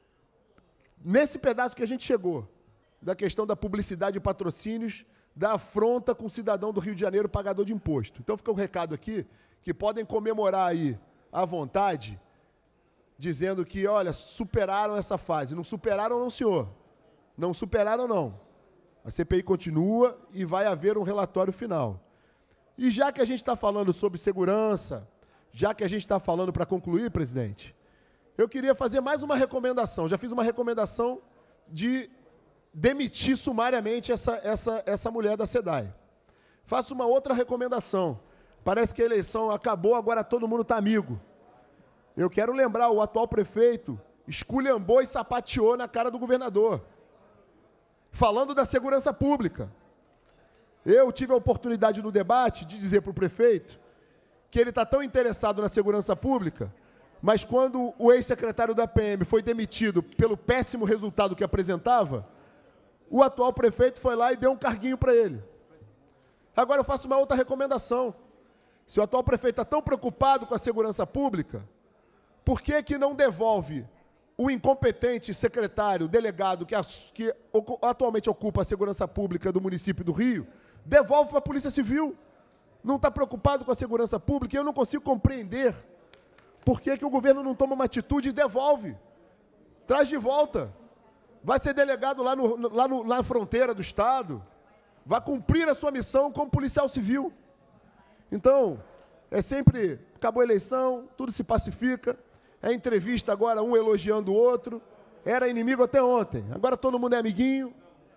nesse pedaço que a gente chegou, da questão da publicidade e patrocínios, da afronta com o cidadão do Rio de Janeiro, pagador de imposto. Então fica o recado aqui, que podem comemorar aí à vontade, dizendo que, olha, superaram essa fase. Não superaram não, senhor. Não superaram não. A CPI continua e vai haver um relatório final. E já que a gente está falando sobre segurança, já que a gente está falando, para concluir, presidente, eu queria fazer mais uma recomendação. Já fiz uma recomendação de demitir sumariamente essa mulher da SEDAI. Faço uma outra recomendação. Parece que a eleição acabou, agora todo mundo está amigo. Eu quero lembrar, o atual prefeito esculhambou e sapateou na cara do governador, falando da segurança pública. Eu tive a oportunidade no debate de dizer para o prefeito que ele está tão interessado na segurança pública, mas quando o ex-secretário da PM foi demitido pelo péssimo resultado que apresentava, o atual prefeito foi lá e deu um carguinho para ele. Agora eu faço uma outra recomendação. Se o atual prefeito está tão preocupado com a segurança pública, por que não devolve o incompetente secretário, delegado, que atualmente ocupa a segurança pública do município do Rio, devolve para a Polícia Civil? Não está preocupado com a segurança pública? E eu não consigo compreender por que o governo não toma uma atitude e devolve. Traz de volta. Vai ser delegado lá na fronteira do Estado, vai cumprir a sua missão como policial civil. Então, é sempre, acabou a eleição, tudo se pacifica, é entrevista agora, um elogiando o outro, era inimigo até ontem, agora todo mundo é amiguinho,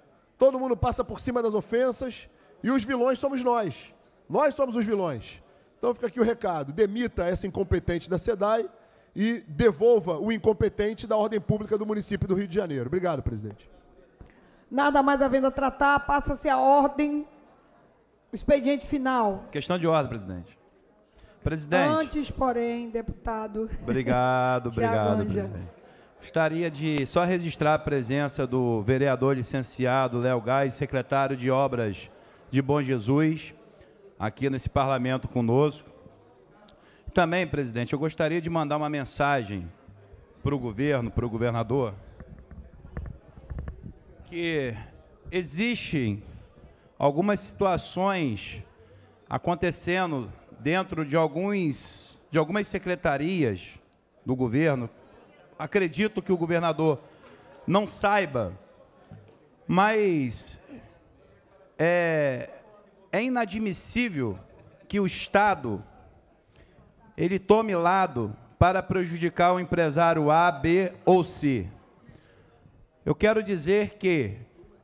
todo mundo passa por cima das ofensas e os vilões somos nós. Nós somos os vilões. Então fica aqui o recado, demita essa incompetente da SEDAI e devolva o incompetente da ordem pública do município do Rio de Janeiro. Obrigado, presidente. Nada mais havendo a tratar, passa-se a ordem, expediente final. Questão de ordem, presidente. Presidente. Antes, porém, deputado. Obrigado, Tiago Anja. presidente. Gostaria de só registrar a presença do vereador licenciado Léo Gás, secretário de Obras de Bom Jesus, aqui nesse parlamento conosco. Também, presidente, eu gostaria de mandar uma mensagem para o governo, para o governador, que existem algumas situações acontecendo dentro de algumas secretarias do governo. Acredito que o governador não saiba, mas é inadmissível que o Estado ele tome lado para prejudicar o empresário A, B ou C. Eu quero dizer que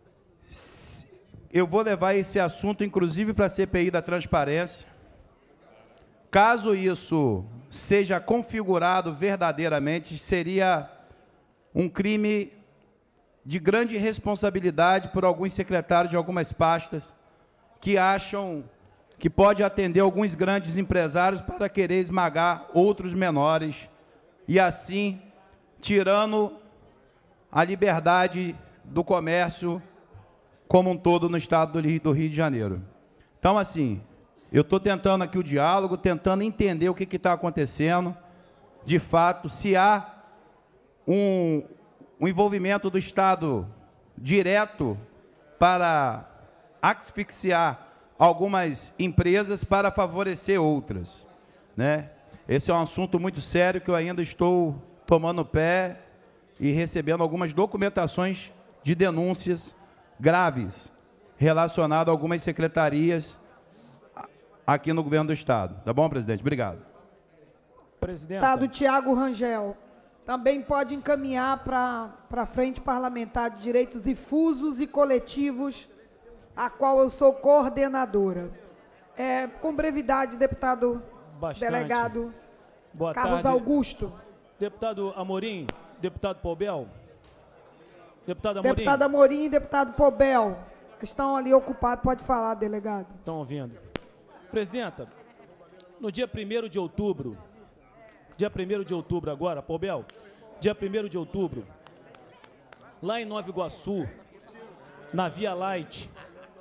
eu vou levar esse assunto, inclusive, para a CPI da transparência. Caso isso seja configurado verdadeiramente, seria um crime de grande responsabilidade por alguns secretários de algumas pastas que acham que pode atender alguns grandes empresários para querer esmagar outros menores e, assim, tirando a liberdade do comércio como um todo no estado do Rio de Janeiro. Então, assim, eu estou tentando aqui o diálogo, tentando entender o que está acontecendo, de fato, se há um envolvimento do Estado direto para asfixiar algumas empresas para favorecer outras, né? Esse é um assunto muito sério que eu ainda estou tomando pé e recebendo algumas documentações de denúncias graves relacionadas a algumas secretarias aqui no governo do Estado. Tá bom, presidente? Obrigado. Presidente. Deputado Tiago Rangel. Também pode encaminhar para a Frente Parlamentar de Direitos Difusos e Coletivos, a qual eu sou coordenadora. Com brevidade, deputado delegado Boa Carlos tarde. Augusto. Deputado Amorim, deputado Pobel. Deputado Amorim. Deputado Amorim e deputado Pobel. Estão ali ocupados. Pode falar, delegado. Estão ouvindo. Presidenta, no dia 1º de outubro, agora, Pobel, dia 1º de outubro, lá em Nova Iguaçu, na Via Light,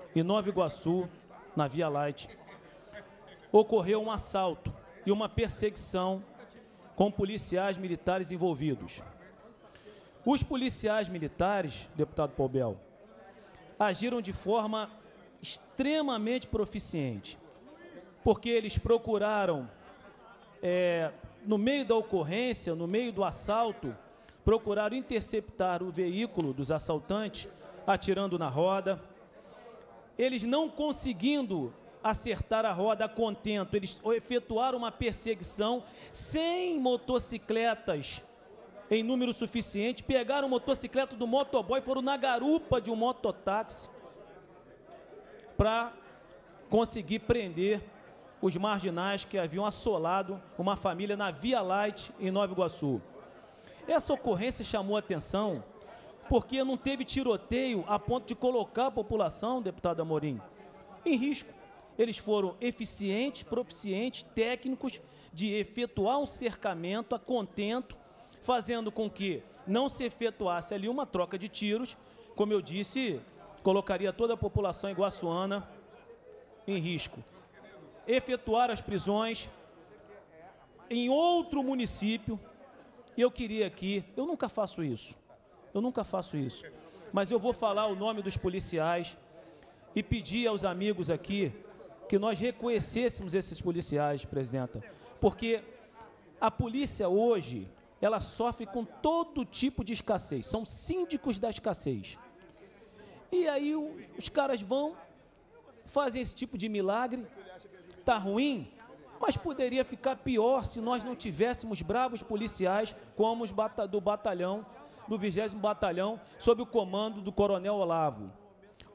ocorreu um assalto e uma perseguição com policiais militares envolvidos. Os policiais militares, deputado Pobel, agiram de forma extremamente proficiente, porque eles procuraram, no meio da ocorrência, no meio do assalto, procuraram interceptar o veículo dos assaltantes, atirando na roda. Eles não conseguindo acertar a roda a contento, eles efetuaram uma perseguição sem motocicletas em número suficiente, pegaram o motocicleta do motoboy, foram na garupa de um mototáxi para conseguir prender os marginais que haviam assolado uma família na Via Light, em Nova Iguaçu. Essa ocorrência chamou a atenção porque não teve tiroteio a ponto de colocar a população, deputado Amorim, em risco. Eles foram eficientes, proficientes, técnicos de efetuar um cercamento a contento, fazendo com que não se efetuasse ali uma troca de tiros, como eu disse, colocaria toda a população iguaçuana em risco. Efetuar as prisões em outro município, e eu queria aqui, eu nunca faço isso, mas eu vou falar o nome dos policiais e pedir aos amigos aqui que nós reconhecêssemos esses policiais, presidenta, porque a polícia hoje, ela sofre com todo tipo de escassez, são síndicos da escassez. E aí os caras vão, fazem esse tipo de milagre, tá ruim, mas poderia ficar pior se nós não tivéssemos bravos policiais como os do 20º Batalhão, sob o comando do Coronel Olavo.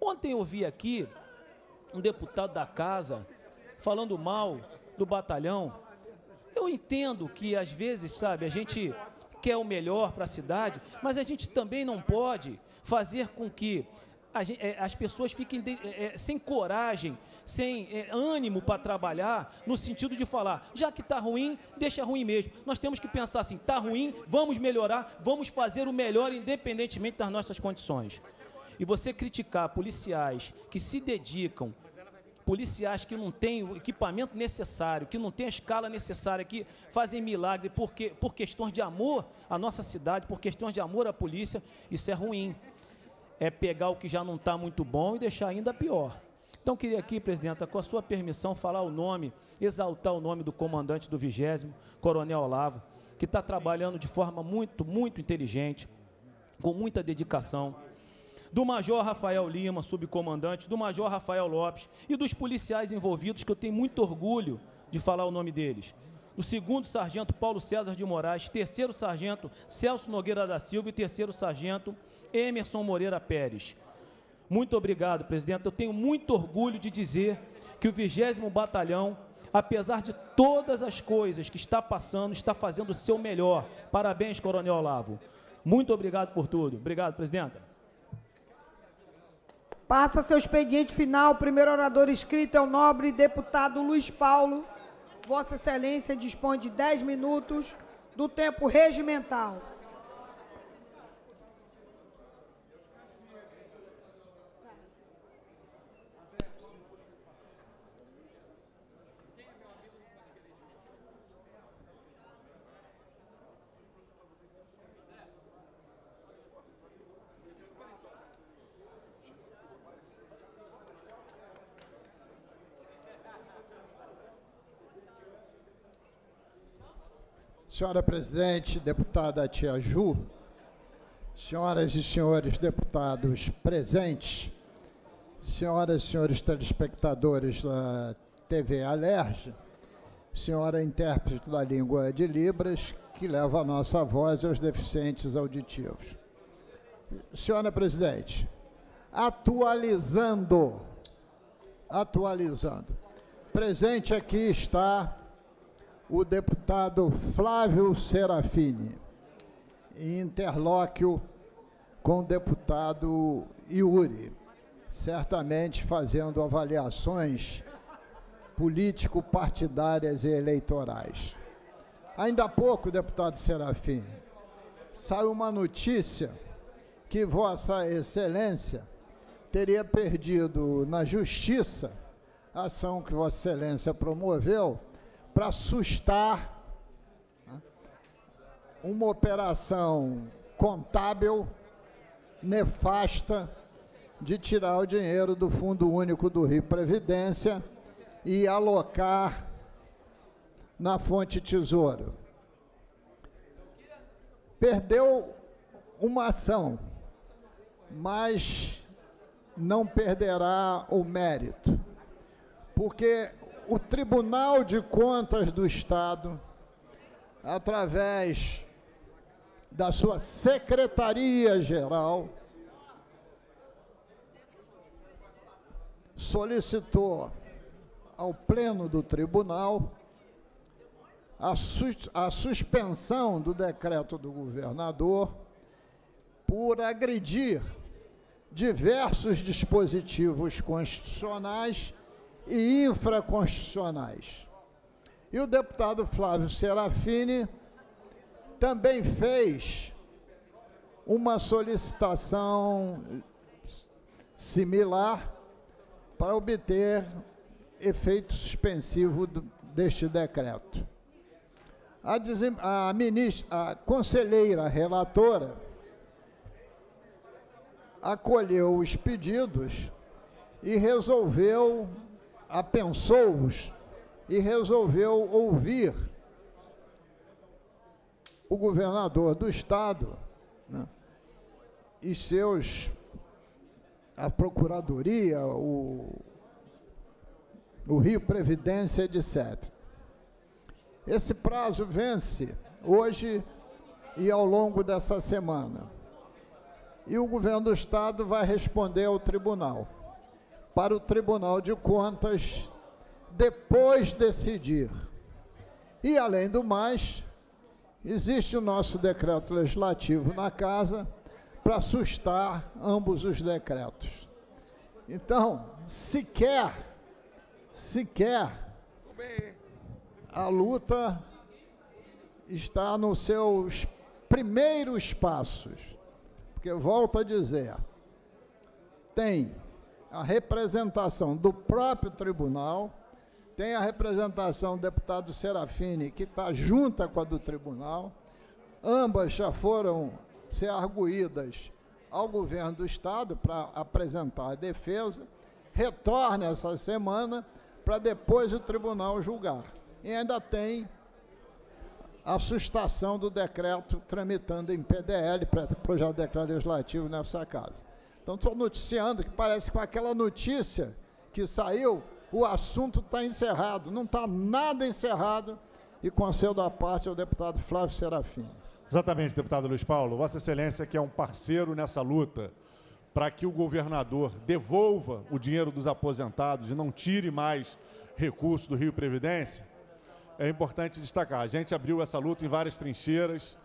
Ontem eu vi aqui um deputado da casa falando mal do batalhão. Eu entendo que, às vezes, sabe, a gente quer o melhor para a cidade, mas a gente também não pode fazer com que as pessoas fiquem sem coragem, sem ânimo para trabalhar, no sentido de falar, já que está ruim, deixa ruim mesmo. Nós temos que pensar assim, está ruim, vamos melhorar, vamos fazer o melhor independentemente das nossas condições. E você criticar policiais que se dedicam, policiais que não têm o equipamento necessário, que não têm a escala necessária, que fazem milagre por questões de amor à nossa cidade, por questões de amor à polícia, isso é ruim. É pegar o que já não está muito bom e deixar ainda pior. Então, queria aqui, presidenta, com a sua permissão, falar o nome, exaltar o nome do comandante do 20º, Coronel Olavo, que está trabalhando de forma muito, muito inteligente, com muita dedicação, do Major Rafael Lima, subcomandante, do Major Rafael Lopes e dos policiais envolvidos, que eu tenho muito orgulho de falar o nome deles. Do 2º Sargento Paulo César de Moraes, 3º Sargento Celso Nogueira da Silva e 3º Sargento Emerson Moreira Pérez. Muito obrigado, presidente. Eu tenho muito orgulho de dizer que o 20º Batalhão, apesar de todas as coisas que está passando, está fazendo o seu melhor. Parabéns, Coronel Olavo. Muito obrigado por tudo. Obrigado, presidenta. Passa seu expediente final. O primeiro orador inscrito é o nobre deputado Luiz Paulo. Vossa Excelência dispõe de 10 minutos do tempo regimental. Senhora presidente, deputada Tia Ju, senhoras e senhores deputados presentes, senhoras e senhores telespectadores da TV Alerj, senhora intérprete da língua de Libras, que leva a nossa voz aos deficientes auditivos. Senhora presidente, atualizando, presente aqui está o deputado Flávio Serafini, em interlóquio com o deputado Yuri, certamente fazendo avaliações político-partidárias e eleitorais. Ainda há pouco, deputado Serafini, saiu uma notícia que Vossa Excelência teria perdido na Justiça a ação que Vossa Excelência promoveu para sustar uma operação contábil nefasta de tirar o dinheiro do Fundo Único do Rio Previdência e alocar na Fonte Tesouro. Perdeu uma ação, mas não perderá o mérito, porque o Tribunal de Contas do Estado, através da sua Secretaria-Geral, solicitou ao Pleno do Tribunal a suspensão do decreto do governador por agredir diversos dispositivos constitucionais e infraconstitucionais. E o deputado Flávio Serafini também fez uma solicitação similar para obter efeito suspensivo deste decreto. A conselheira relatora acolheu os pedidos e resolveu, apensou-os e resolveu ouvir o governador do Estado, né, e a Procuradoria, o Rio Previdência, etc. Esse prazo vence hoje e ao longo dessa semana. e o governo do Estado vai responder ao tribunal, para o Tribunal de Contas depois decidir. E, além do mais, existe o nosso decreto legislativo na casa para sustar ambos os decretos. Então, sequer a luta está nos seus primeiros passos, porque, volto a dizer, tem a representação do próprio tribunal, tem a representação do deputado Serafini, que está junta com a do tribunal, ambas já foram ser arguídas ao governo do Estado para apresentar a defesa, retorna essa semana para depois o tribunal julgar. E ainda tem a sustação do decreto tramitando em PDL, projeto de decreto legislativo, nessa casa. Então, estou noticiando que parece que com aquela notícia que saiu, o assunto está encerrado. Não está nada encerrado, e concedo a parte ao deputado Flávio Serafini. Exatamente, deputado Luiz Paulo. Vossa Excelência, que é um parceiro nessa luta para que o governador devolva o dinheiro dos aposentados e não tire mais recursos do Rio Previdência, é importante destacar. A gente abriu essa luta em várias trincheiras,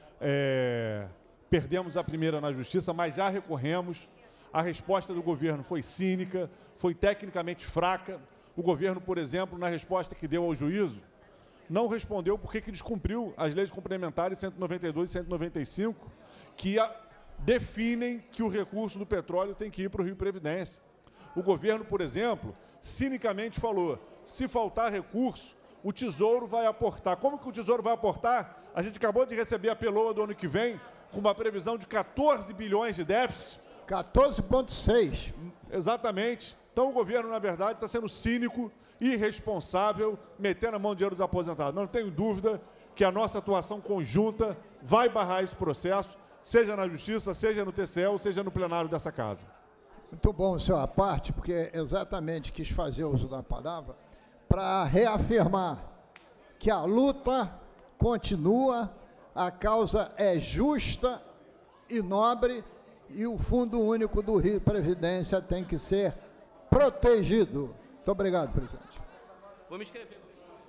perdemos a primeira na Justiça, mas já recorremos. A resposta do governo foi cínica, foi tecnicamente fraca. O governo, por exemplo, na resposta que deu ao juízo, não respondeu porque que descumpriu as leis complementares 192 e 195, que definem que o recurso do petróleo tem que ir para o Rio Previdência. O governo, por exemplo, cinicamente falou, se faltar recurso, o Tesouro vai aportar. Como que o Tesouro vai aportar? A gente acabou de receber a PELOA do ano que vem, com uma previsão de 14 bilhões de déficit. 14,6. Exatamente. Então o governo, na verdade, está sendo cínico, irresponsável, metendo a mão no dinheiro dos aposentados. Não tenho dúvida que a nossa atuação conjunta vai barrar esse processo, seja na Justiça, seja no TCE, seja no plenário dessa casa. Muito bom, senhor, a parte, porque exatamente quis fazer uso da palavra para reafirmar que a luta continua, a causa é justa e nobre, e o Fundo Único do Rio Previdência tem que ser protegido. Muito obrigado, presidente. Vou me inscrever.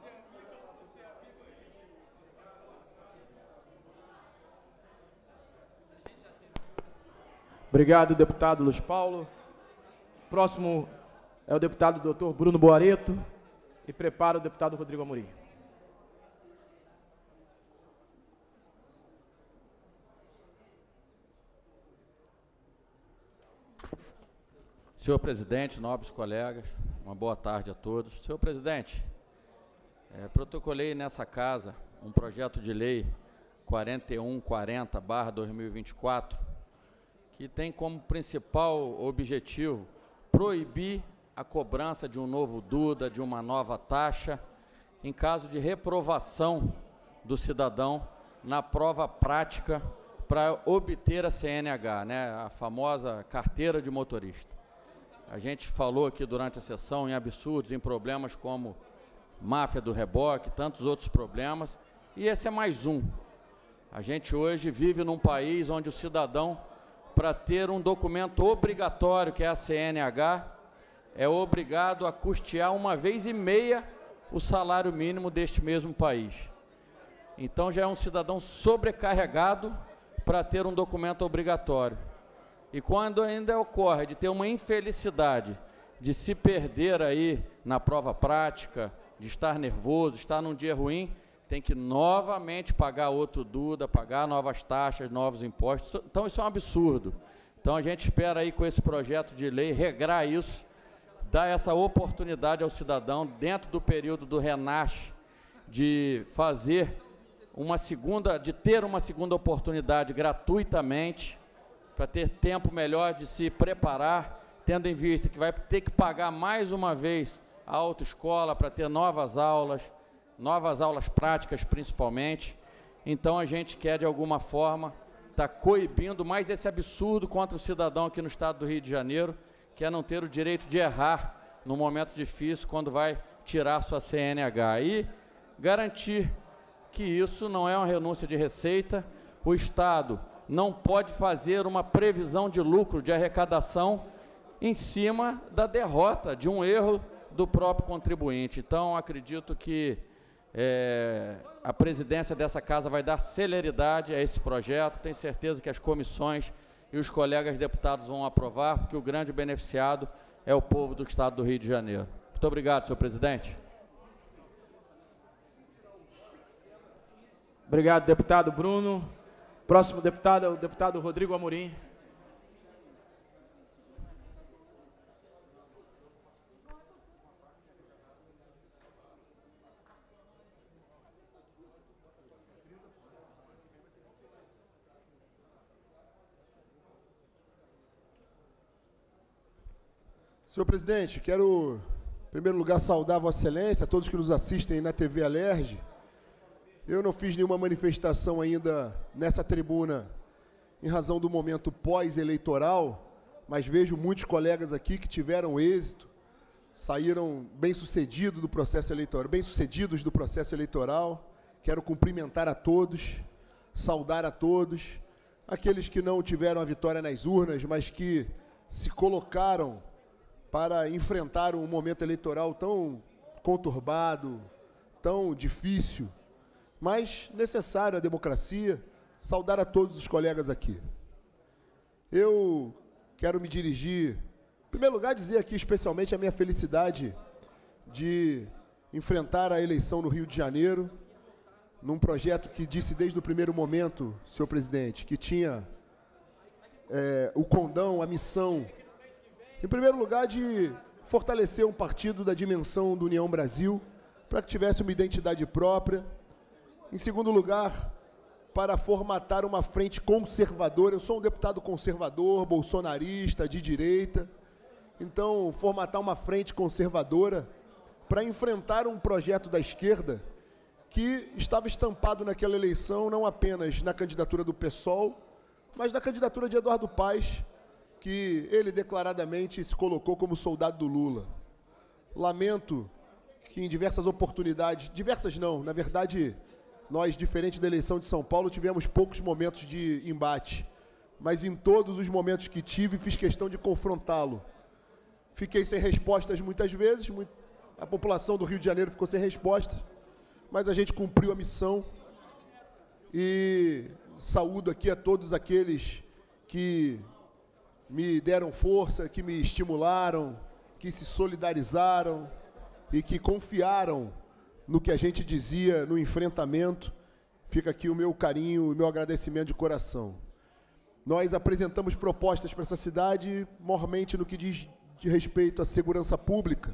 Obrigado, deputado Luiz Paulo. Próximo é o deputado doutor Bruno Boareto, e prepara o deputado Rodrigo Amorim. Senhor presidente, nobres colegas, uma boa tarde a todos. Senhor presidente, protocolei nessa casa um projeto de lei 4140/2024, que tem como principal objetivo proibir a cobrança de um novo DUDA, de uma nova taxa, em caso de reprovação do cidadão na prova prática para obter a CNH, né, a famosa carteira de motorista. A gente falou aqui durante a sessão em absurdos, em problemas como máfia do reboque, tantos outros problemas, e esse é mais um. A gente hoje vive num país onde o cidadão, para ter um documento obrigatório, que é a CNH, é obrigado a custear 1,5 vezes o salário mínimo deste mesmo país. Então já é um cidadão sobrecarregado para ter um documento obrigatório. E quando ainda ocorre de ter uma infelicidade, de se perder aí na prova prática, de estar nervoso, estar num dia ruim, tem que novamente pagar outro DUDA, pagar novas taxas, novos impostos. Então isso é um absurdo. Então a gente espera aí com esse projeto de lei regrar isso, dar essa oportunidade ao cidadão, dentro do período do RENASCE, de fazer de ter uma segunda oportunidade gratuitamente, para ter tempo melhor de se preparar, tendo em vista que vai ter que pagar mais uma vez a autoescola para ter novas aulas práticas principalmente. Então a gente quer de alguma forma estar coibindo mais esse absurdo contra o cidadão aqui no estado do Rio de Janeiro, que é não ter o direito de errar num momento difícil quando vai tirar sua CNH, e garantir que isso não é uma renúncia de receita. O Estado não pode fazer uma previsão de lucro, de arrecadação, em cima da derrota, de um erro do próprio contribuinte. Então, acredito que a presidência dessa casa vai dar celeridade a esse projeto. Tenho certeza que as comissões e os colegas deputados vão aprovar, porque o grande beneficiado é o povo do Estado do Rio de Janeiro. Muito obrigado, senhor presidente. Obrigado, deputado Bruno. Próximo deputado é o deputado Rodrigo Amorim. Senhor presidente, quero, em primeiro lugar, saudar Vossa Excelência, a todos que nos assistem na TV Alerj. Eu não fiz nenhuma manifestação ainda nessa tribuna em razão do momento pós-eleitoral, mas vejo muitos colegas aqui que tiveram êxito, saíram bem-sucedidos do processo eleitoral. Quero cumprimentar a todos, saudar a todos, aqueles que não tiveram a vitória nas urnas, mas que se colocaram para enfrentar um momento eleitoral tão conturbado, tão difícil, mas necessário à democracia. Saudar a todos os colegas aqui. Eu quero me dirigir, em primeiro lugar, dizer aqui especialmente a minha felicidade de enfrentar a eleição no Rio de Janeiro, num projeto que disse desde o primeiro momento, senhor presidente, que tinha o condão, a missão, em primeiro lugar, de fortalecer um partido da dimensão do União Brasil, para que tivesse uma identidade própria. Em segundo lugar, para formatar uma frente conservadora. Eu sou um deputado conservador, bolsonarista, de direita. Então, formatar uma frente conservadora para enfrentar um projeto da esquerda que estava estampado naquela eleição não apenas na candidatura do PSOL, mas na candidatura de Eduardo Paes, que ele declaradamente se colocou como soldado do Lula. Lamento que em diversas oportunidades, diversas não, na verdade, nós, diferente da eleição de São Paulo, tivemos poucos momentos de embate, mas em todos os momentos que tive, fiz questão de confrontá-lo. Fiquei sem respostas muitas vezes, a população do Rio de Janeiro ficou sem resposta, mas a gente cumpriu a missão e saúdo aqui a todos aqueles que me deram força, que me estimularam, que se solidarizaram e que confiaram no que a gente dizia no enfrentamento. Fica aqui o meu carinho e o meu agradecimento de coração. Nós apresentamos propostas para essa cidade, mormente no que diz de respeito à segurança pública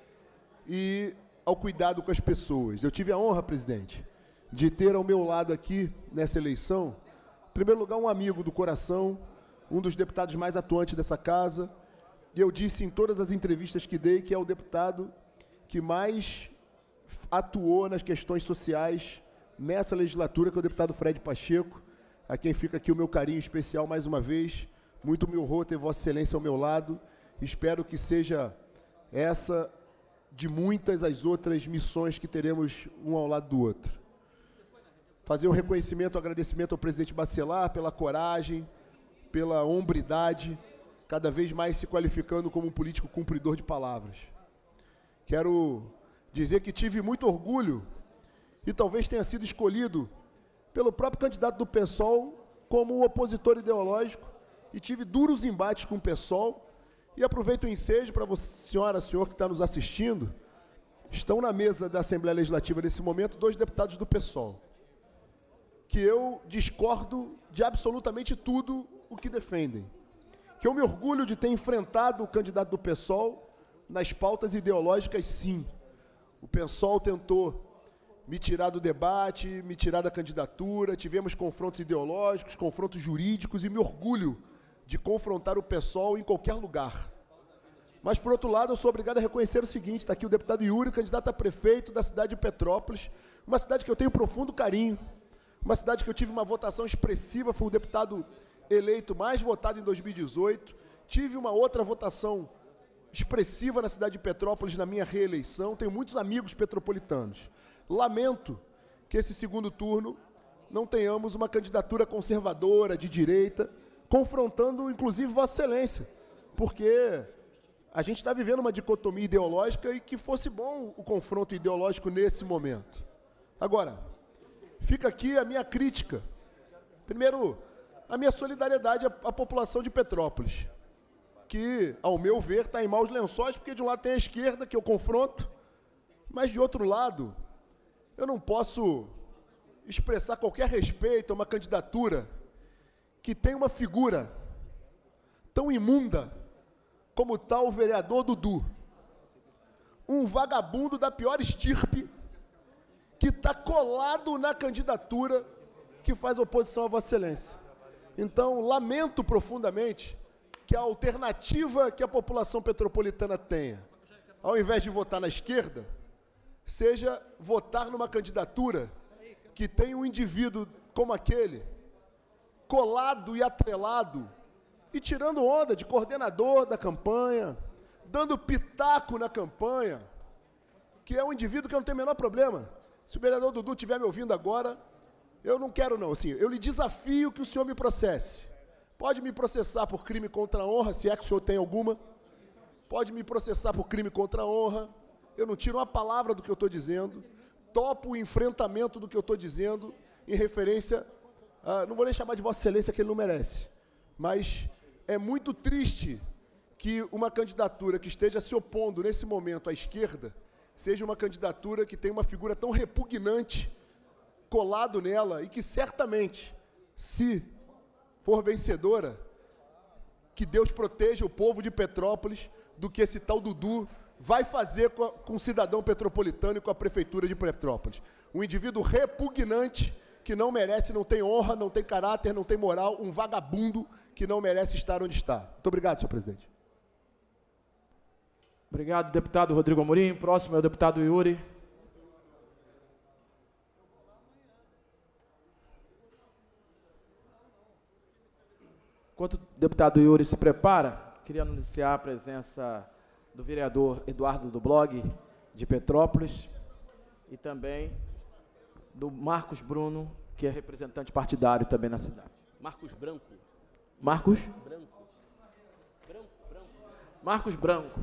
e ao cuidado com as pessoas. Eu tive a honra, presidente, de ter ao meu lado aqui, nessa eleição, em primeiro lugar, um amigo do coração, um dos deputados mais atuantes dessa casa, e eu disse em todas as entrevistas que dei que é o deputado que mais atuou nas questões sociais nessa legislatura, que é o deputado Fred Pacheco, a quem fica aqui o meu carinho especial mais uma vez. Muito me honrou ter Vossa Excelência ao meu lado. Espero que seja essa de muitas as outras missões que teremos um ao lado do outro. Fazer um reconhecimento, um agradecimento ao presidente Bacelar pela coragem, pela hombridade, cada vez mais se qualificando como um político cumpridor de palavras. Quero dizer que tive muito orgulho e talvez tenha sido escolhido pelo próprio candidato do PSOL como opositor ideológico e tive duros embates com o PSOL. E aproveito o ensejo para você, senhora, senhor que está nos assistindo, estão na mesa da Assembleia Legislativa nesse momento 2 deputados do PSOL, que eu discordo de absolutamente tudo o que defendem, que eu me orgulho de ter enfrentado o candidato do PSOL nas pautas ideológicas, sim. O PSOL tentou me tirar do debate, me tirar da candidatura, tivemos confrontos ideológicos, confrontos jurídicos, e me orgulho de confrontar o PSOL em qualquer lugar. Mas, por outro lado, eu sou obrigado a reconhecer o seguinte: está aqui o deputado Yuri, candidato a prefeito da cidade de Petrópolis, uma cidade que eu tenho profundo carinho, uma cidade que eu tive uma votação expressiva, fui o deputado eleito mais votado em 2018, tive uma outra votação expressiva na cidade de Petrópolis na minha reeleição, tenho muitos amigos petropolitanos. Lamento que esse segundo turno não tenhamos uma candidatura conservadora, de direita, confrontando, inclusive, Vossa Excelência, porque a gente está vivendo uma dicotomia ideológica e que fosse bom o confronto ideológico nesse momento. Agora, fica aqui a minha crítica. Primeiro, a minha solidariedade à população de Petrópolis, que, ao meu ver, está em maus lençóis, porque de um lado tem a esquerda, que eu confronto, mas, de outro lado, eu não posso expressar qualquer respeito a uma candidatura que tem uma figura tão imunda como tal vereador Dudu, um vagabundo da pior estirpe, que está colado na candidatura que faz oposição a Vossa Excelência. Então, lamento profundamente que a alternativa que a população petropolitana tenha, ao invés de votar na esquerda, seja votar numa candidatura que tem um indivíduo como aquele, colado e atrelado, e tirando onda de coordenador da campanha, dando pitaco na campanha, que é um indivíduo que eu não tenho o menor problema. Se o vereador Dudu estiver me ouvindo agora, eu não quero não, assim, eu lhe desafio que o senhor me processe. Pode me processar por crime contra a honra, se é que o senhor tem alguma. Pode me processar por crime contra a honra. Eu não tiro uma palavra do que eu estou dizendo. Topo o enfrentamento do que eu estou dizendo em referência a, não vou nem chamar de Vossa Excelência, que ele não merece, mas é muito triste que uma candidatura que esteja se opondo nesse momento à esquerda seja uma candidatura que tem uma figura tão repugnante colado nela e que certamente, se for vencedora, que Deus proteja o povo de Petrópolis do que esse tal Dudu vai fazer com o cidadão petropolitano e com a prefeitura de Petrópolis. Um indivíduo repugnante que não merece, não tem honra, não tem caráter, não tem moral, um vagabundo que não merece estar onde está. Muito obrigado, senhor presidente. Obrigado, deputado Rodrigo Amorim. Próximo é o deputado Yuri. Enquanto o deputado Yuri se prepara, queria anunciar a presença do vereador Eduardo do Blog, de Petrópolis, e também do Marcos Bruno, que é representante partidário também na cidade. Marcos Branco. Marcos? Branco. Marcos Branco.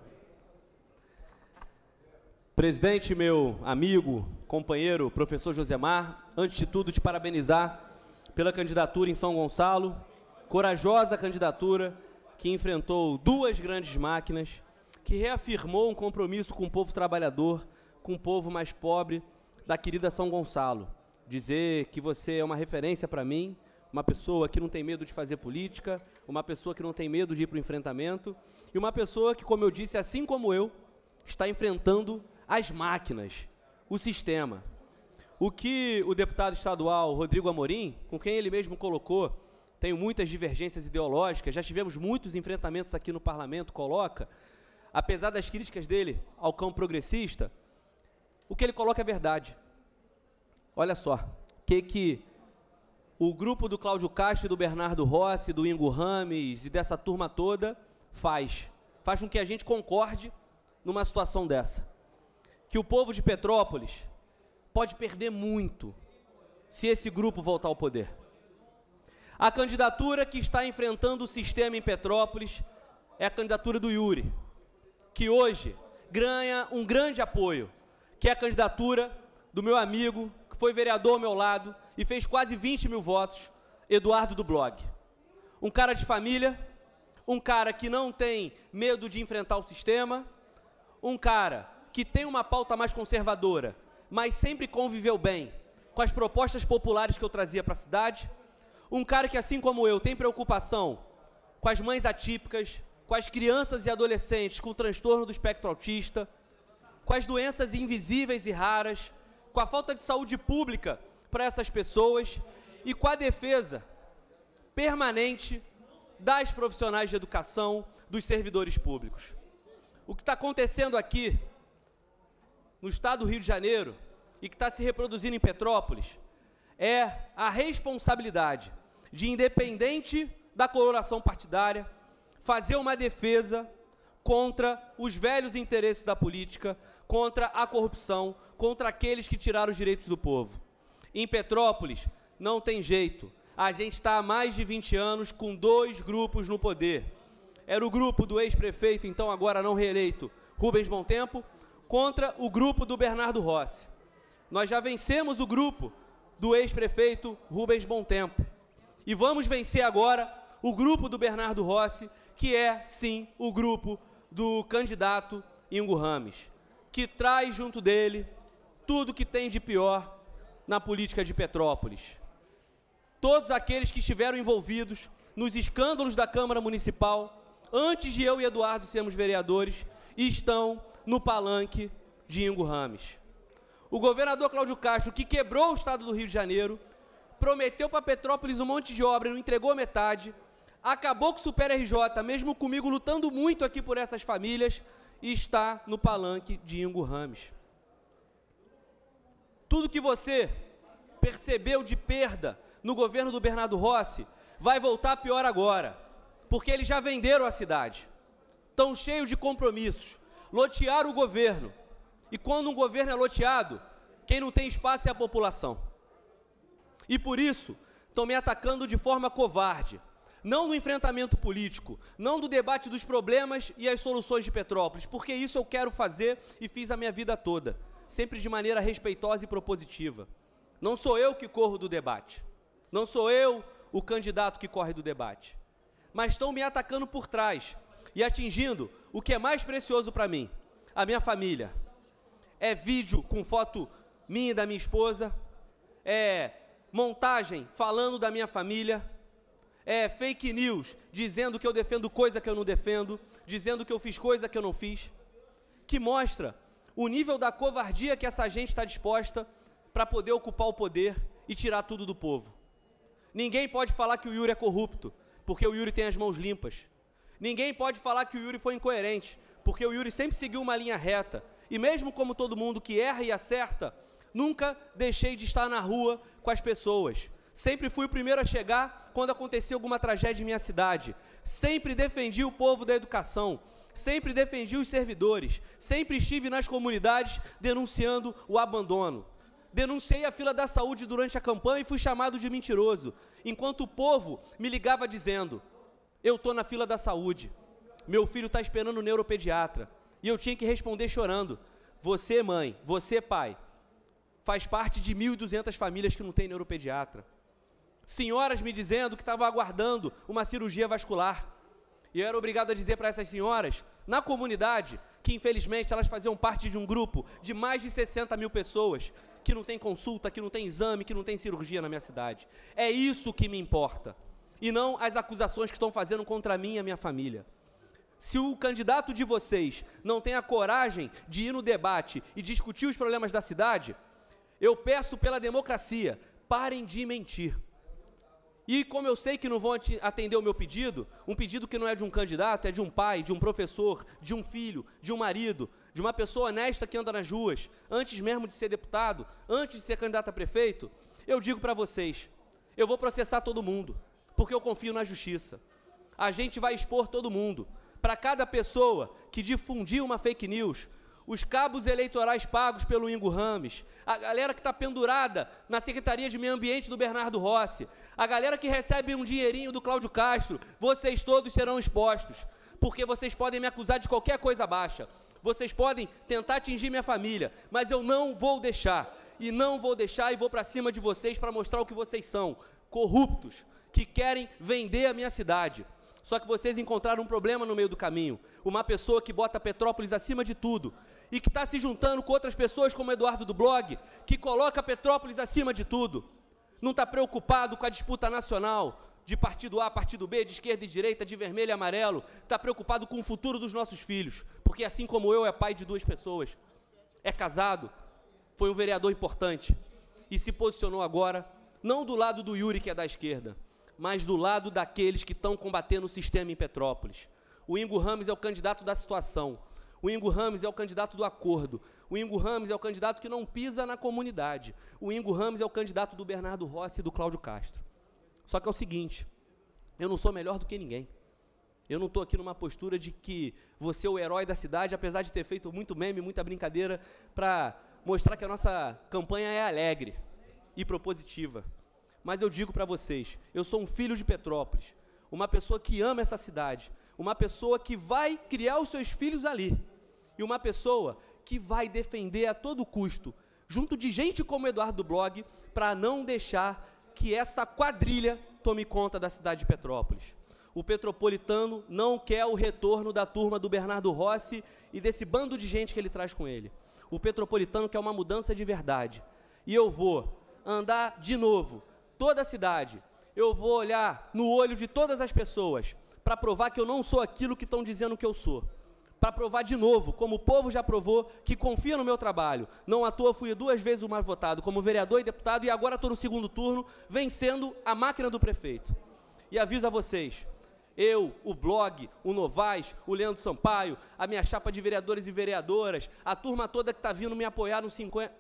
Presidente, meu amigo, companheiro, professor Josemar, antes de tudo te parabenizar pela candidatura em São Gonçalo, corajosa candidatura que enfrentou duas grandes máquinas, que reafirmou um compromisso com o povo trabalhador, com o povo mais pobre da querida São Gonçalo. Dizer que você é uma referência para mim, uma pessoa que não tem medo de fazer política, uma pessoa que não tem medo de ir para o enfrentamento, e uma pessoa que, como eu disse, assim como eu, está enfrentando as máquinas, o sistema. O que o deputado estadual Rodrigo Amorim, com quem ele mesmo colocou, tenho muitas divergências ideológicas, já tivemos muitos enfrentamentos aqui no parlamento, coloca, apesar das críticas dele ao campo progressista, o que ele coloca é verdade. Olha só, o que o grupo do Cláudio Castro, do Bernardo Rossi, do Ingo Rames e dessa turma toda faz com que a gente concorde numa situação dessa. Que o povo de Petrópolis pode perder muito se esse grupo voltar ao poder. A candidatura que está enfrentando o sistema em Petrópolis é a candidatura do Yuri, que hoje ganha um grande apoio, que é a candidatura do meu amigo, que foi vereador ao meu lado e fez quase 20 mil votos, Eduardo do Blog. Um cara de família, um cara que não tem medo de enfrentar o sistema, um cara que tem uma pauta mais conservadora, mas sempre conviveu bem com as propostas populares que eu trazia para a cidade, um cara que, assim como eu, tem preocupação com as mães atípicas, com as crianças e adolescentes com transtorno do espectro autista, com as doenças invisíveis e raras, com a falta de saúde pública para essas pessoas e com a defesa permanente das profissionais de educação, dos servidores públicos. O que está acontecendo aqui no estado do Rio de Janeiro e que está se reproduzindo em Petrópolis é a responsabilidade de, independente da coloração partidária, fazer uma defesa contra os velhos interesses da política, contra a corrupção, contra aqueles que tiraram os direitos do povo. Em Petrópolis, não tem jeito. A gente está há mais de 20 anos com 2 grupos no poder. Era o grupo do ex-prefeito, então agora não reeleito, Rubens Bom Tempo, contra o grupo do Bernardo Rossi. Nós já vencemos o grupo do ex-prefeito Rubens Bom Tempo. E vamos vencer agora o grupo do Bernardo Rossi, que é, sim, o grupo do candidato Ingo Rames, que traz junto dele tudo que tem de pior na política de Petrópolis. Todos aqueles que estiveram envolvidos nos escândalos da Câmara Municipal, antes de eu e Eduardo sermos vereadores, estão no palanque de Ingo Rames. O governador Cláudio Castro, que quebrou o estado do Rio de Janeiro, prometeu para Petrópolis um monte de obra e não entregou metade, acabou com o Super RJ, mesmo comigo lutando muito aqui por essas famílias, e está no palanque de Ingo Rames. Tudo que você percebeu de perda no governo do Bernardo Rossi vai voltar pior agora, porque eles já venderam a cidade, estão cheios de compromissos, lotearam o governo, e quando um governo é loteado, quem não tem espaço é a população. E por isso, estão me atacando de forma covarde, não no enfrentamento político, não do debate dos problemas e as soluções de Petrópolis, porque isso eu quero fazer e fiz a minha vida toda, sempre de maneira respeitosa e propositiva. Não sou eu que corro do debate, não sou eu o candidato que corre do debate, mas estão me atacando por trás e atingindo o que é mais precioso para mim, a minha família. É vídeo com foto minha e da minha esposa, é montagem falando da minha família, é fake news dizendo que eu defendo coisa que eu não defendo, dizendo que eu fiz coisa que eu não fiz, que mostra o nível da covardia que essa gente está disposta para poder ocupar o poder e tirar tudo do povo. Ninguém pode falar que o Yuri é corrupto, porque o Yuri tem as mãos limpas. Ninguém pode falar que o Yuri foi incoerente, porque o Yuri sempre seguiu uma linha reta. E mesmo como todo mundo que erra e acerta, nunca deixei de estar na rua com as pessoas. Sempre fui o primeiro a chegar quando acontecia alguma tragédia em minha cidade. Sempre defendi o povo da educação. Sempre defendi os servidores. Sempre estive nas comunidades denunciando o abandono. Denunciei a fila da saúde durante a campanha e fui chamado de mentiroso, enquanto o povo me ligava dizendo: eu estou na fila da saúde, meu filho está esperando o neuropediatra. E eu tinha que responder chorando: você, mãe, você, pai, faz parte de 1.200 famílias que não tem neuropediatra. Senhoras me dizendo que estavam aguardando uma cirurgia vascular. E eu era obrigado a dizer para essas senhoras, na comunidade, que infelizmente elas faziam parte de um grupo de mais de 60 mil pessoas, que não tem consulta, que não tem exame, que não tem cirurgia na minha cidade. É isso que me importa, e não as acusações que estão fazendo contra mim e a minha família. Se o candidato de vocês não tem a coragem de ir no debate e discutir os problemas da cidade, eu peço pela democracia, parem de mentir. E como eu sei que não vão atender o meu pedido, um pedido que não é de um candidato, é de um pai, de um professor, de um filho, de um marido, de uma pessoa honesta que anda nas ruas, antes mesmo de ser deputado, antes de ser candidato a prefeito, eu digo para vocês, eu vou processar todo mundo, porque eu confio na justiça. A gente vai expor todo mundo. Para cada pessoa que difundir uma fake news, os cabos eleitorais pagos pelo Ingo Rames, a galera que está pendurada na Secretaria de Meio Ambiente do Bernardo Rossi, a galera que recebe um dinheirinho do Cláudio Castro, vocês todos serão expostos, porque vocês podem me acusar de qualquer coisa baixa, vocês podem tentar atingir minha família, mas eu não vou deixar, e não vou deixar, e vou para cima de vocês para mostrar o que vocês são, corruptos, que querem vender a minha cidade. Só que vocês encontraram um problema no meio do caminho, uma pessoa que bota Petrópolis acima de tudo, e que está se juntando com outras pessoas como o Eduardo do blog, que coloca Petrópolis acima de tudo, não está preocupado com a disputa nacional, de partido A, partido B, de esquerda e direita, de vermelho e amarelo, está preocupado com o futuro dos nossos filhos, porque assim como eu é pai de 2 pessoas, é casado, foi um vereador importante, e se posicionou agora, não do lado do Yuri, que é da esquerda, mas do lado daqueles que estão combatendo o sistema em Petrópolis. O Ingo Rames é o candidato da situação, o Ingo Rames é o candidato do acordo, o Ingo Rames é o candidato que não pisa na comunidade, o Ingo Rames é o candidato do Bernardo Rossi e do Cláudio Castro. Só que é o seguinte, eu não sou melhor do que ninguém, eu não estou aqui numa postura de que você é o herói da cidade, apesar de ter feito muito meme, muita brincadeira, para mostrar que a nossa campanha é alegre e propositiva. mas eu digo para vocês, eu sou um filho de Petrópolis, uma pessoa que ama essa cidade, uma pessoa que vai criar os seus filhos ali, e uma pessoa que vai defender a todo custo, junto de gente como Eduardo do Blog, para não deixar que essa quadrilha tome conta da cidade de Petrópolis. O petropolitano não quer o retorno da turma do Bernardo Rossi e desse bando de gente que ele traz com ele. O petropolitano quer uma mudança de verdade. E eu vou andar de novo toda a cidade, eu vou olhar no olho de todas as pessoas para provar que eu não sou aquilo que estão dizendo que eu sou. Para provar de novo, como o povo já provou, que confia no meu trabalho. Não à toa fui 2 vezes o mais votado como vereador e deputado, e agora estou no segundo turno, vencendo a máquina do prefeito. E aviso a vocês, eu, o Blog, o Novaes, o Leandro Sampaio, a minha chapa de vereadores e vereadoras, a turma toda que está vindo me apoiar no 50...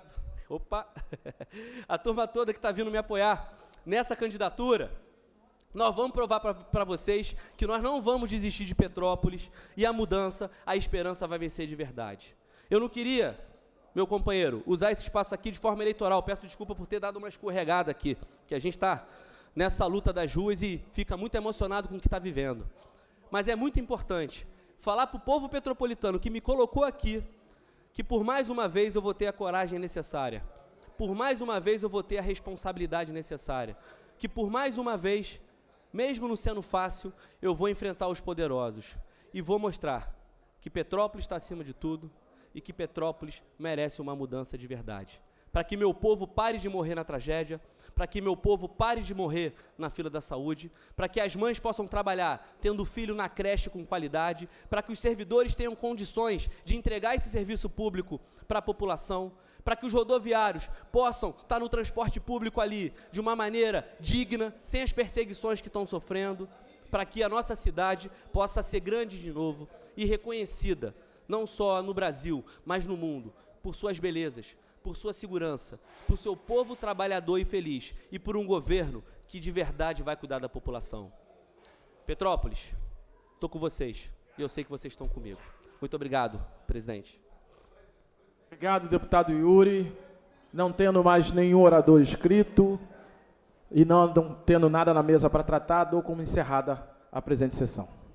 a turma toda que está vindo me apoiar nessa candidatura, nós vamos provar para vocês que nós não vamos desistir de Petrópolis e a mudança, a esperança vai vencer de verdade. Eu não queria, meu companheiro, usar esse espaço aqui de forma eleitoral, peço desculpa por ter dado uma escorregada aqui, que a gente está nessa luta das ruas e fica muito emocionado com o que está vivendo. Mas é muito importante falar para o povo petropolitano que me colocou aqui, que por mais uma vez eu vou ter a coragem necessária, por mais uma vez eu vou ter a responsabilidade necessária, que por mais uma vez, mesmo não sendo fácil, eu vou enfrentar os poderosos e vou mostrar que Petrópolis está acima de tudo e que Petrópolis merece uma mudança de verdade. Para que meu povo pare de morrer na tragédia, para que meu povo pare de morrer na fila da saúde, para que as mães possam trabalhar tendo filho na creche com qualidade, para que os servidores tenham condições de entregar esse serviço público para a população, para que os rodoviários possam estar no transporte público ali de uma maneira digna, sem as perseguições que estão sofrendo, para que a nossa cidade possa ser grande de novo e reconhecida, não só no Brasil, mas no mundo, por suas belezas, por sua segurança, por seu povo trabalhador e feliz e por um governo que de verdade vai cuidar da população. Petrópolis, estou com vocês e eu sei que vocês estão comigo. Muito obrigado, presidente. Obrigado, deputado Yuri. Não tendo mais nenhum orador inscrito e não tendo nada na mesa para tratar, dou como encerrada a presente sessão.